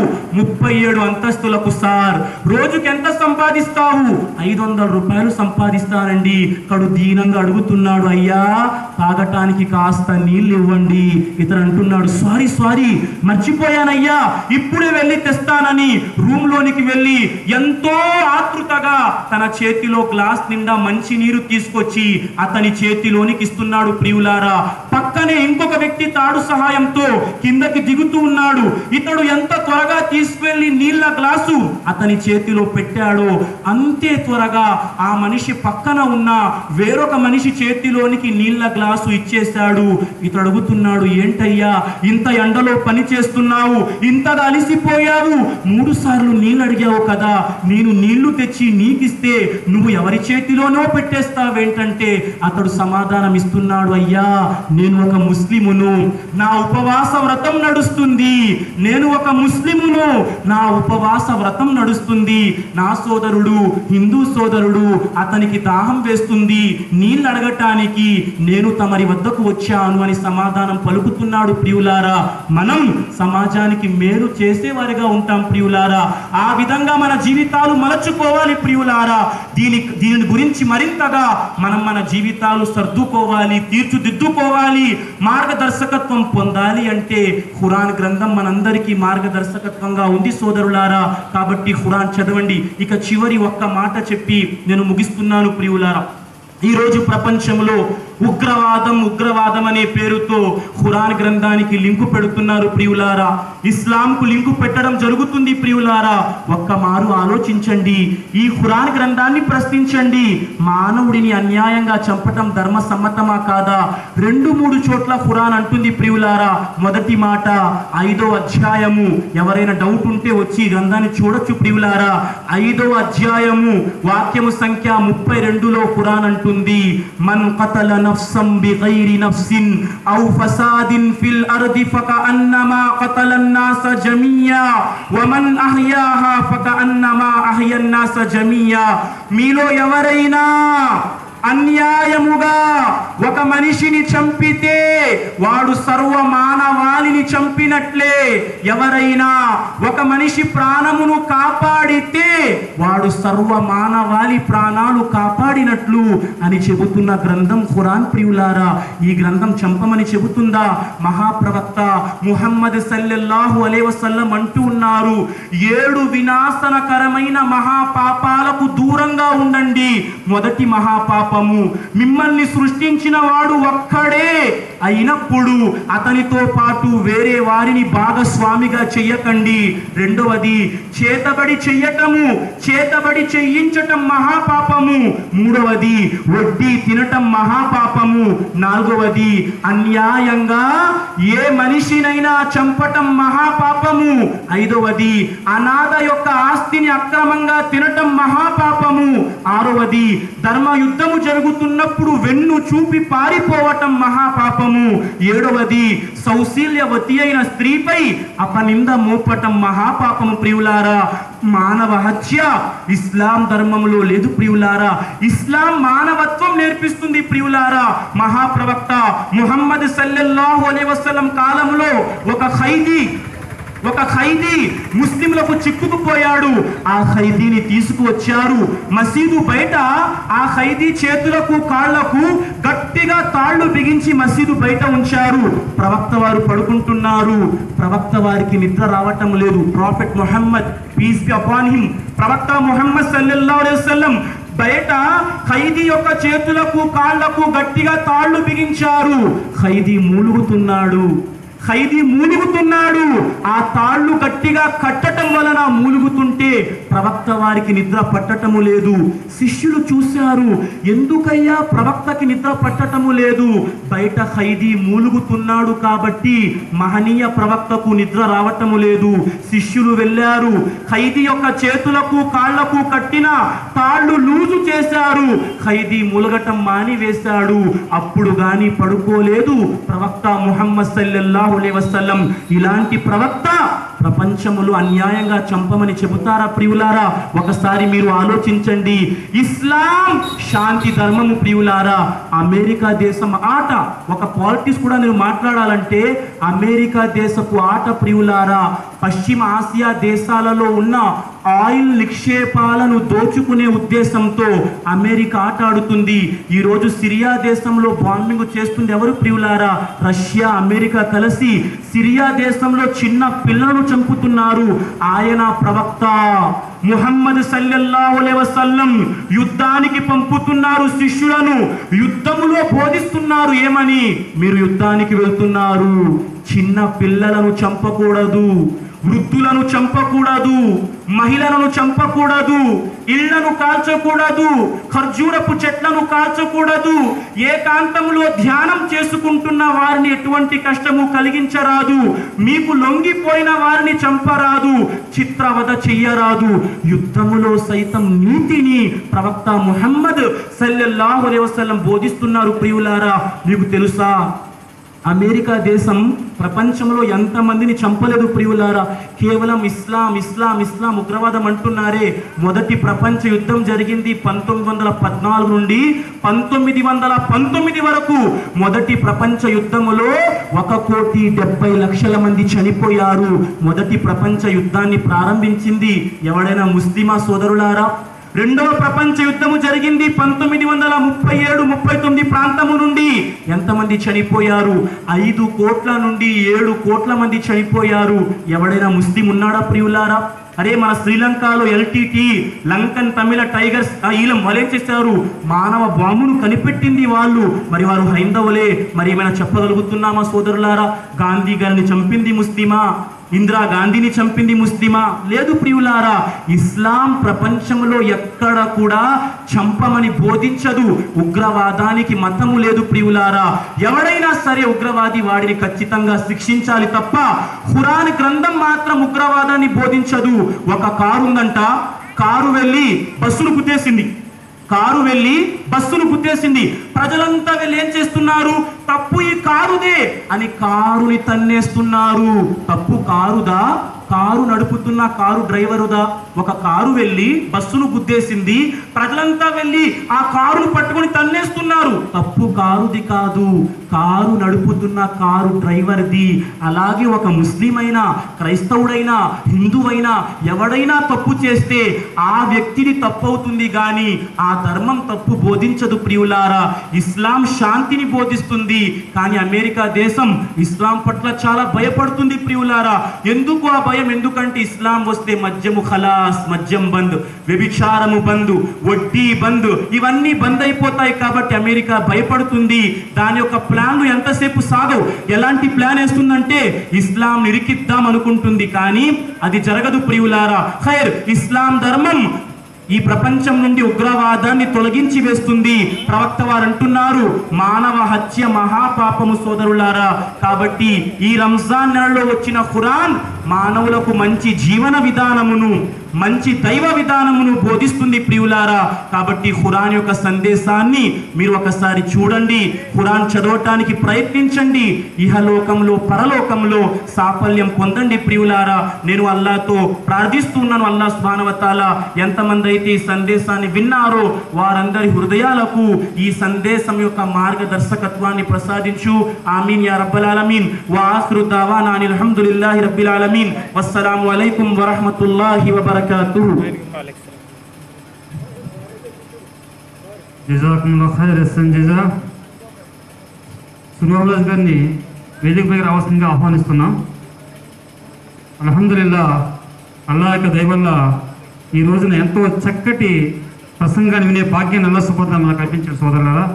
37 అంతస్తులకు సార్. రోజుకి ఎంత సంపాదిస్తావు? 500 రూపాయలు సంపాదిస్తానండి. కడు దీనంగా అడుగుతున్నాడు, అయ్యా తాగటానికి కాస్త నీళ్ళు ఇవ్వండి. ఇతను అంటున్నాడు, సారీ మర్చిపోయానయ్యా, ఇప్పుడే వెళ్ళి తెస్తానని రూమ్ లోనికి వెళ్ళి ఎంతో ఆతృతగా తన చేతిలో గ్లాస్ నిండా మంచి నీరు తీసుకొచ్చి అతని చేతిలోనికి ఇస్తున్నాడు ప్రియులారా. పక్కనే ఇంకొక వ్యక్తి తాడు సహాయంతో కిందకి దిగుతూ ఉన్నాడు. ఇతడు ఎంత త్వరగా తీసుకెళ్లి నీళ్ల గ్లాసు అతని చేతిలో పెట్టాడో అంతే త్వరగా ఆ మనిషి పక్కన ఉన్న వేరొక మనిషి చేతిలోనికి నీళ్ల గ్లాసు ఇచ్చేశాడు. ఇతడు అడుగుతున్నాడు, ఏంటయ్యా ఇంత ఎండలో పని చేస్తున్నావు, ఇంతగా అలిసిపోయావు, 3 సార్లు నీళ్ళు అడిగావు కదా, నేను నీళ్లు తెచ్చి నీకిస్తే నువ్వు ఎవరి చేతిలోనో పెట్టేస్తావేంటంటే అంటే అతడు సమాధానం ఇస్తున్నాడు, అయ్యా నేను ఒక ముస్లిమును, నా ఉపవాస వ్రతం నడుస్తుంది, నేను ఒక ముస్లిమును, నా ఉపవాస వ్రతం నడుస్తుంది, నా సోదరుడు హిందూ సోదరుడు, అతనికి దాహం వేస్తుంది, నీళ్ళు అడగటానికి నేను తమరి వద్దకు వచ్చాను అని సమాధానం పలుకుతున్నాడు. ప్రియులారా, మనం సమాజానికి మేలు చేసేవారిగా ఉంటాం ప్రియులారా. ఆ విధంగా మన జీవితాలు మలచుకోవాలి ప్రియులారా. దీని గురించి మరింతగా మనం మన జీవితాలు సర్దుకోవాలి, తీర్చిదిద్దుకోవాలి, మార్గదర్శకత్వం పొందాలి అంటే ఖురాన్ గ్రంథం మనందరికీ మార్గదర్శకత్వంగా ఉంది సోదరులారా. కాబట్టి ఖురాన్ చదవండి. ఇక చివరి ఒక్క మాట చెప్పి నేను ముగిస్తున్నాను ప్రియులారా. ఈరోజు ప్రపంచంలో ఉగ్రవాదం అనే పేరుతో ఖురాన్ గ్రంథానికి లింకు పెడుతున్నారు ప్రియులారా. ఇస్లాంకు లింకు పెట్టడం జరుగుతుంది ప్రియులారా. ఒక్క మారు ఆలోచించండి, ఈ ఖురాన్ గ్రంథాన్ని ప్రశ్నించండి. మానవుడిని అన్యాయంగా చంపటం ధర్మ సమ్మతమా కాదా? 2-3 చోట్ల ఖురాన్ అంటుంది ప్రియులారా. మొదటి మాట 5వ అధ్యాయము, ఎవరైనా డౌట్ ఉంటే వచ్చి గ్రంథాన్ని చూడొచ్చు ప్రియులారా. 5వ అధ్యాయము వాక్యము సంఖ్య 32లో ఖురాన్ అంటుంది, మన్ ఖతల నఫ్సం బిగైరి నఫ్సిన్ ఔ ఫసాదిన్ ఫిల్ అర్ది ఫకఅన్నమా ఖతలన్ నాస జమీయా వమన్ అహ్యాహా ఫకఅన్నమా అహ్యన్ నాస జమీయా. మీలో ఎవరైనా అన్యాయముగా ఒక మనిషిని చంపితే వాడు సర్వ మానవాళిని చంపినట్లే, ఎవరైనా ఒక మనిషి ప్రాణమును కాపాడితే వాడు సర్వ మానవాళి ప్రాణాలు కాపాడినట్లు అని చెబుతున్న గ్రంథం ఖురాన్ ప్రియులారా. ఈ గ్రంథం చంపమని చెబుతుందా? మహాప్రవక్త ముహమ్మద్ సల్లల్లాహు అలైహి వసల్లం అంటూ ఉన్నారు, 7 వినాశనకరమైన మహాపాపాలకు దూరంగా ఉండండి. మొదటి మహాపాపము, మిమ్మల్ని సృష్టించిన వాడు ఒక్కడే అయినప్పుడు అతనితో పాటు వేరే వారిని భాగస్వామిగా చెయ్యకండి. రెండవది చేతబడి చెయ్యటము, చేతబడి చెయ్యించటం మహాపాపము. మూడవది వడ్డీ తినటం మహాపాపము. నాలుగవది అన్యాయంగా ఏ మనిషినైనా చంపటం మహాపాపము. ఐదవది అనాథ యొక్క ఆస్తిని అక్రమంగా తినటం మహాపాపము. ఆరవది ధర్మ యుద్ధము జరుగుతున్నప్పుడు వెన్ను చూపి పారిపోవటం మహాపాపము. ఏడవది సౌశీల్యవతి అయిన స్త్రీపై అపనింద మోపటం మహాపాపము. ప్రియులారా, మానవ హత్య ఇస్లాం ధర్మంలో లేదు ప్రియులారా. ఇస్లాం మానవత్వం నేర్పిస్తుంది ప్రియులారా. మహాప్రవక్త ముహమ్మద్ సల్లల్లాహు అలైహి వసల్లం కాలంలో ఒక ఖైదీ ముస్లింలకు చిక్కుకుపోయాడు. ఆ ఖైదీని తీసుకువచ్చారు. మసీదు బయట ఆ ఖైదీ చేతులకు కాళ్లకు గట్టిగా తాళ్లు బిగించి మసీదు బయట ఉంచారు. ప్రవక్త వారు పడుకుంటున్నారు. ప్రవక్త వారికి నిద్ర రావటం లేదు. Prophet Muhammad peace be upon him, ప్రవక్త ముహమ్మద్ సల్లల్లాహు అలైహి వసల్లం బయట ఖైదీ యొక్క చేతులకు కాళ్లకు గట్టిగా తాళ్లు బిగించారు. ఖైదీ మూలుగుతున్నాడు. ఆ తాళ్లు గట్టిగా కట్టటం వలన మూలుగుతుంటే ప్రవక్త వారికి నిద్ర పట్టటము లేదు. శిష్యులు చూశారు, ఎందుకయ్యా ప్రవక్తకి నిద్ర పట్టటము లేదు? బయట ఖైదీ మూలుగుతున్నాడు కాబట్టి మహనీయ ప్రవక్తకు నిద్ర రావటము లేదు. శిష్యులు వెళ్ళారు, ఖైదీ యొక్క చేతులకు కాళ్లకు కట్టిన తాళ్లు లూజు చేశారు. ఖైదీ మూలగటం మానివేశాడు. అప్పుడు గాని పడుకోలేదు ప్రవక్త ముహమ్మద్ సల్లల్లాహు అలైహి వసల్లం. ఇలాంటి ప్రవక్త ప్రపంచములు అన్యాయంగా చంపమని చెబుతారా ప్రియులారా? ఒకసారి మీరు ఆలోచించండి. ఇస్లాం శాంతి ధర్మము ప్రియులారా. అమెరికా దేశం ఆట, ఒక పాలిటిక్స్ కూడా నేను మాట్లాడాలంటే అమెరికా దేశపు ఆట ప్రియులారా. పశ్చిమ ఆసియా దేశాలలో ఉన్న ఆయిల్ నిక్షేపాలను దోచుకునే ఉద్దేశంతో అమెరికా ఆట ఆడుతుంది. ఈరోజు సిరియా దేశంలో బాంబింగ్ చేస్తుంది ఎవరు ప్రియులారా? రష్యా, అమెరికా కలిసి సిరియా దేశంలో చిన్న పిల్లలను చంపుతున్నారు. ఆయన ప్రవక్త ముహమ్మద్ సల్లల్లాహు అలైహి వసల్లం యుద్ధానికి పంపుతున్నారు శిష్యులను. యుద్ధములో బోధిస్తున్నారు ఏమని? మీరు యుద్ధానికి వెళ్తున్నారు, చిన్న పిల్లలను చంపకూడదు, వృద్ధులను చంపకూడదు, మహిళలను చంపకూడదు, ఇళ్లను కాల్చకూడదు, ఖర్జూరపు చెట్లను కాల్చకూడదు, ఏకాంతంలో ధ్యానం చేసుకుంటున్న వారిని ఎటువంటి కష్టము కలిగించరాదు, మీకు లొంగిపోయిన వారిని చంపరాదు, చిత్రవధ చెయ్యరాదు. యుద్ధములో సైతం నీతిని ప్రవక్త ముహమ్మద్ సల్లల్లాహు అలైహి వసల్లం బోధిస్తున్నారు. ప్రియులారా, మీకు తెలుసా అమెరికా దేశం ప్రపంచంలో ఎంతమందిని చంపలేదు ప్రియులారా? కేవలం ఇస్లాం ఇస్లాం ఇస్లాం ఉగ్రవాదం అంటున్నారే. మొదటి ప్రపంచ యుద్ధం జరిగింది 1914 నుండి 1919 వరకు. మొదటి ప్రపంచ యుద్ధములో 1,70,00,000 మంది చనిపోయారు. మొదటి ప్రపంచ యుద్ధాన్ని ప్రారంభించింది ఎవడైనా ముస్లిమా సోదరులారా? రెండవ ప్రపంచ యుద్ధము జరిగింది 1937-39 ప్రాంతము నుండి. ఎంతమంది చనిపోయారు? 5 కోట్ల నుండి 7 కోట్ల మంది చనిపోయారు. ఎవడైనా ముస్లిం ఉన్నాడా ప్రియులారా? అరే, మన శ్రీలంకలో ఎల్టీటీ లంకన్ తమిళ టైగర్స్ ఈలం వాళ్ళేం చేశారు? మానవ బాంబును కనిపెట్టింది వాళ్ళు. మరి వారు హైందవులే. మరి ఏమైనా చెప్పగలుగుతున్నామా సోదరులారా? గాంధీ గారిని చంపింది ముస్లిమా? ఇందిరా గాంధీని చంపింది ముస్లిమా? లేదు ప్రియులారా. ఇస్లాం ప్రపంచంలో ఎక్కడ కూడా చంపమని బోధించదు. ఉగ్రవాదానికి మతము లేదు ప్రియులారా. ఎవడైనా సరే ఉగ్రవాది, వాడిని ఖచ్చితంగా శిక్షించాలి తప్ప ఖురాన్ గ్రంథం మాత్రం ఉగ్రవాదాన్ని బోధించదు. ఒక కారు ఉందంట, కారు వెళ్ళి బస్సును గుద్దేసింది. ప్రజలంతా వెళ్ళి ఏం చేస్తున్నారు? తప్పు ఈ కారుదే అని కారుని తన్నేస్తున్నారు. తప్పు కారుదా? కారు నడుపుతున్న కారు డ్రైవరుదా? ఒక కారు వెళ్ళి బస్సును గుద్దేసింది, ప్రజలంతా వెళ్ళి ఆ కారును పట్టుకొని తన్నేస్తున్నారు. తప్పు కారుది కాదు, కారు నడుపుతున్న కారు డ్రైవర్ది. అలాగే ఒక ముస్లిం అయినా, క్రైస్తవుడైనా, హిందువైనా ఎవడైనా తప్పు చేస్తే ఆ వ్యక్తిని తప్పు అవుతుంది కానీ ఆ ధర్మం తప్పు బోధించదు ప్రియులారా. ఇస్లాం శాంతిని బోధిస్తుంది కానీ అమెరికా దేశం ఇస్లాం పట్ల చాలా భయపడుతుంది ప్రియులారా. ఎందుకు ఆ భయం? ఎందుకంటే ఇస్లాం వస్తే మద్యము ఖలాస్, మద్యం బంద్, వ్యభిచారము బంద్, వడ్డీ బంద్, ఇవన్నీ బంద్ అయిపోతాయి కాబట్టి అమెరికా భయపడుతుంది. దాని యొక్క ప్లాన్లు ఎంతసేపు సాగవు. ఎలాంటి ప్లాన్ వేస్తుందంటే ఇస్లాం నిరికిద్దాం అనుకుంటుంది కానీ అది జరగదు ప్రియులారా. ఖైర్, ఇస్లాం ధర్మం ఈ ప్రపంచం నుండి ఉగ్రవాదాన్ని తొలగించి వేస్తుంది. ప్రవక్త వారు అంటున్నారు, మానవ హత్య మహాపాపము సోదరులారా. కాబట్టి ఈ రంజాన్ నెలలో వచ్చిన ఖురాన్ మానవులకు మంచి జీవన విధానమును, మంచి దైవ విధానమును బోధిస్తుంది ప్రియులారా. కాబట్టి ఖురాన్ యొక్క సందేశాన్ని మీరు ఒకసారి చూడండి, ఖురాన్ చదవటానికి ప్రయత్నించండి. ఇహలోకంలో పరలోకంలో సాఫల్యం పొందండి ప్రియులారా. నేను అల్లాహ్తో ప్రార్థిస్తున్నాను, అల్లాహ్ సుబ్హానహు వ తఆలా ఎంతమంది అయితే ఈ సందేశాన్ని విన్నారో వారందరి హృదయాలకు ఈ సందేశం యొక్క మార్గదర్శకత్వాన్ని ప్రసాదించు. ఆమీన్ యా రబ్బల్ ఆలమీన్. వా ఆఖిరు దావానా అనిల్ హమ్దులిల్లాహి రబ్బిల్ ఆలమీన్. వస్సలాము అలైకుం వరహ్మతుల్లాహి వబరకాతుహు. జజాకుముల్లాహు ఖైరన్ జజా. సునోహ్లాజ్ గారిని వేదికపై రావాల్సిందిగా ఆహ్వానిస్తున్నాం. అల్హమ్దులిల్లాహ్, అల్లాహ్ యొక్క దయ వల్ల ఈ రోజున ఎంతో చక్కటి ప్రసంగాన్ని వినే భాగ్యాన్ని అల్లాహ్ సుబ్హానహు వ తఆలా మనకు కల్పించారు సోదరులారా.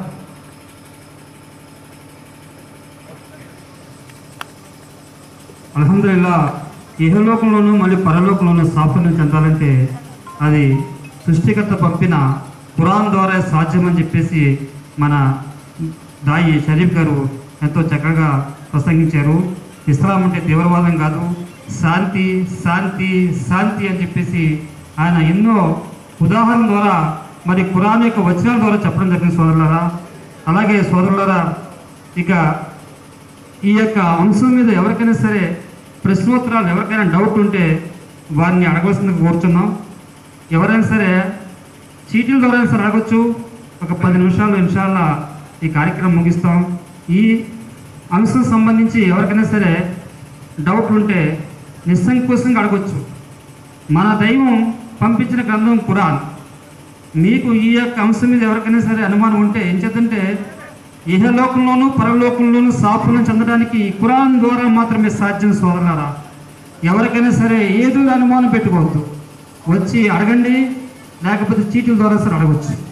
అల్హమ్దులిల్లాహ్, ఇహలోకంలోనూ మళ్ళీ పరలోకంలోనూ సాఫల్యం చెందాలంటే అది సృష్టికర్త పంపిన ఖురాన్ ద్వారా సాధ్యమని చెప్పేసి మన దాయి షరీఫ్ గారు ఎంతో చక్కగా ప్రసంగించారు. ఇస్లాం అంటే తీవ్రవాదం కాదు, శాంతి శాంతి శాంతి అని చెప్పేసి ఆయన ఎన్నో ఉదాహరణ ద్వారా మరి ఖురాన్ యొక్క వచనాల ద్వారా చెప్పడం జరిగింది సోదరులారా. అలాగే సోదరులారా, ఇక ఈ యొక్క అంశం మీద ఎవరికైనా సరే ప్రశ్నోత్తరాలు, ఎవరికైనా డౌట్ ఉంటే వారిని అడగవలసిందిగా కోరుచున్నాం. ఎవరైనా సరే చీటీల ద్వారా సరే అడగచ్చు. ఒక 10 నిమిషాలు ఇన్షాల్లా ఈ కార్యక్రమం ముగిస్తాం. ఈ అంశం సంబంధించి ఎవరికైనా సరే డౌట్ ఉంటే నిస్సంకోచంగా అడగచ్చు. మన దైవం పంపించిన గ్రంథం ఖురాన్. మీకు ఈ యొక్క అంశం మీద ఎవరికైనా సరే అనుమానం ఉంటే ఏం చేద్దంటే ఇహలోకంలోనూ పరలోకంలోనూ సాఫల్యం చెందడానికి ఖురాన్ ద్వారా మాత్రమే సాధ్యం సోదరులారా. ఎవరికైనా సరే ఏదో అనుమానం పెట్టుకోవద్దు, వచ్చి అడగండి, లేకపోతే చీటీల ద్వారా సరే అడగవచ్చు.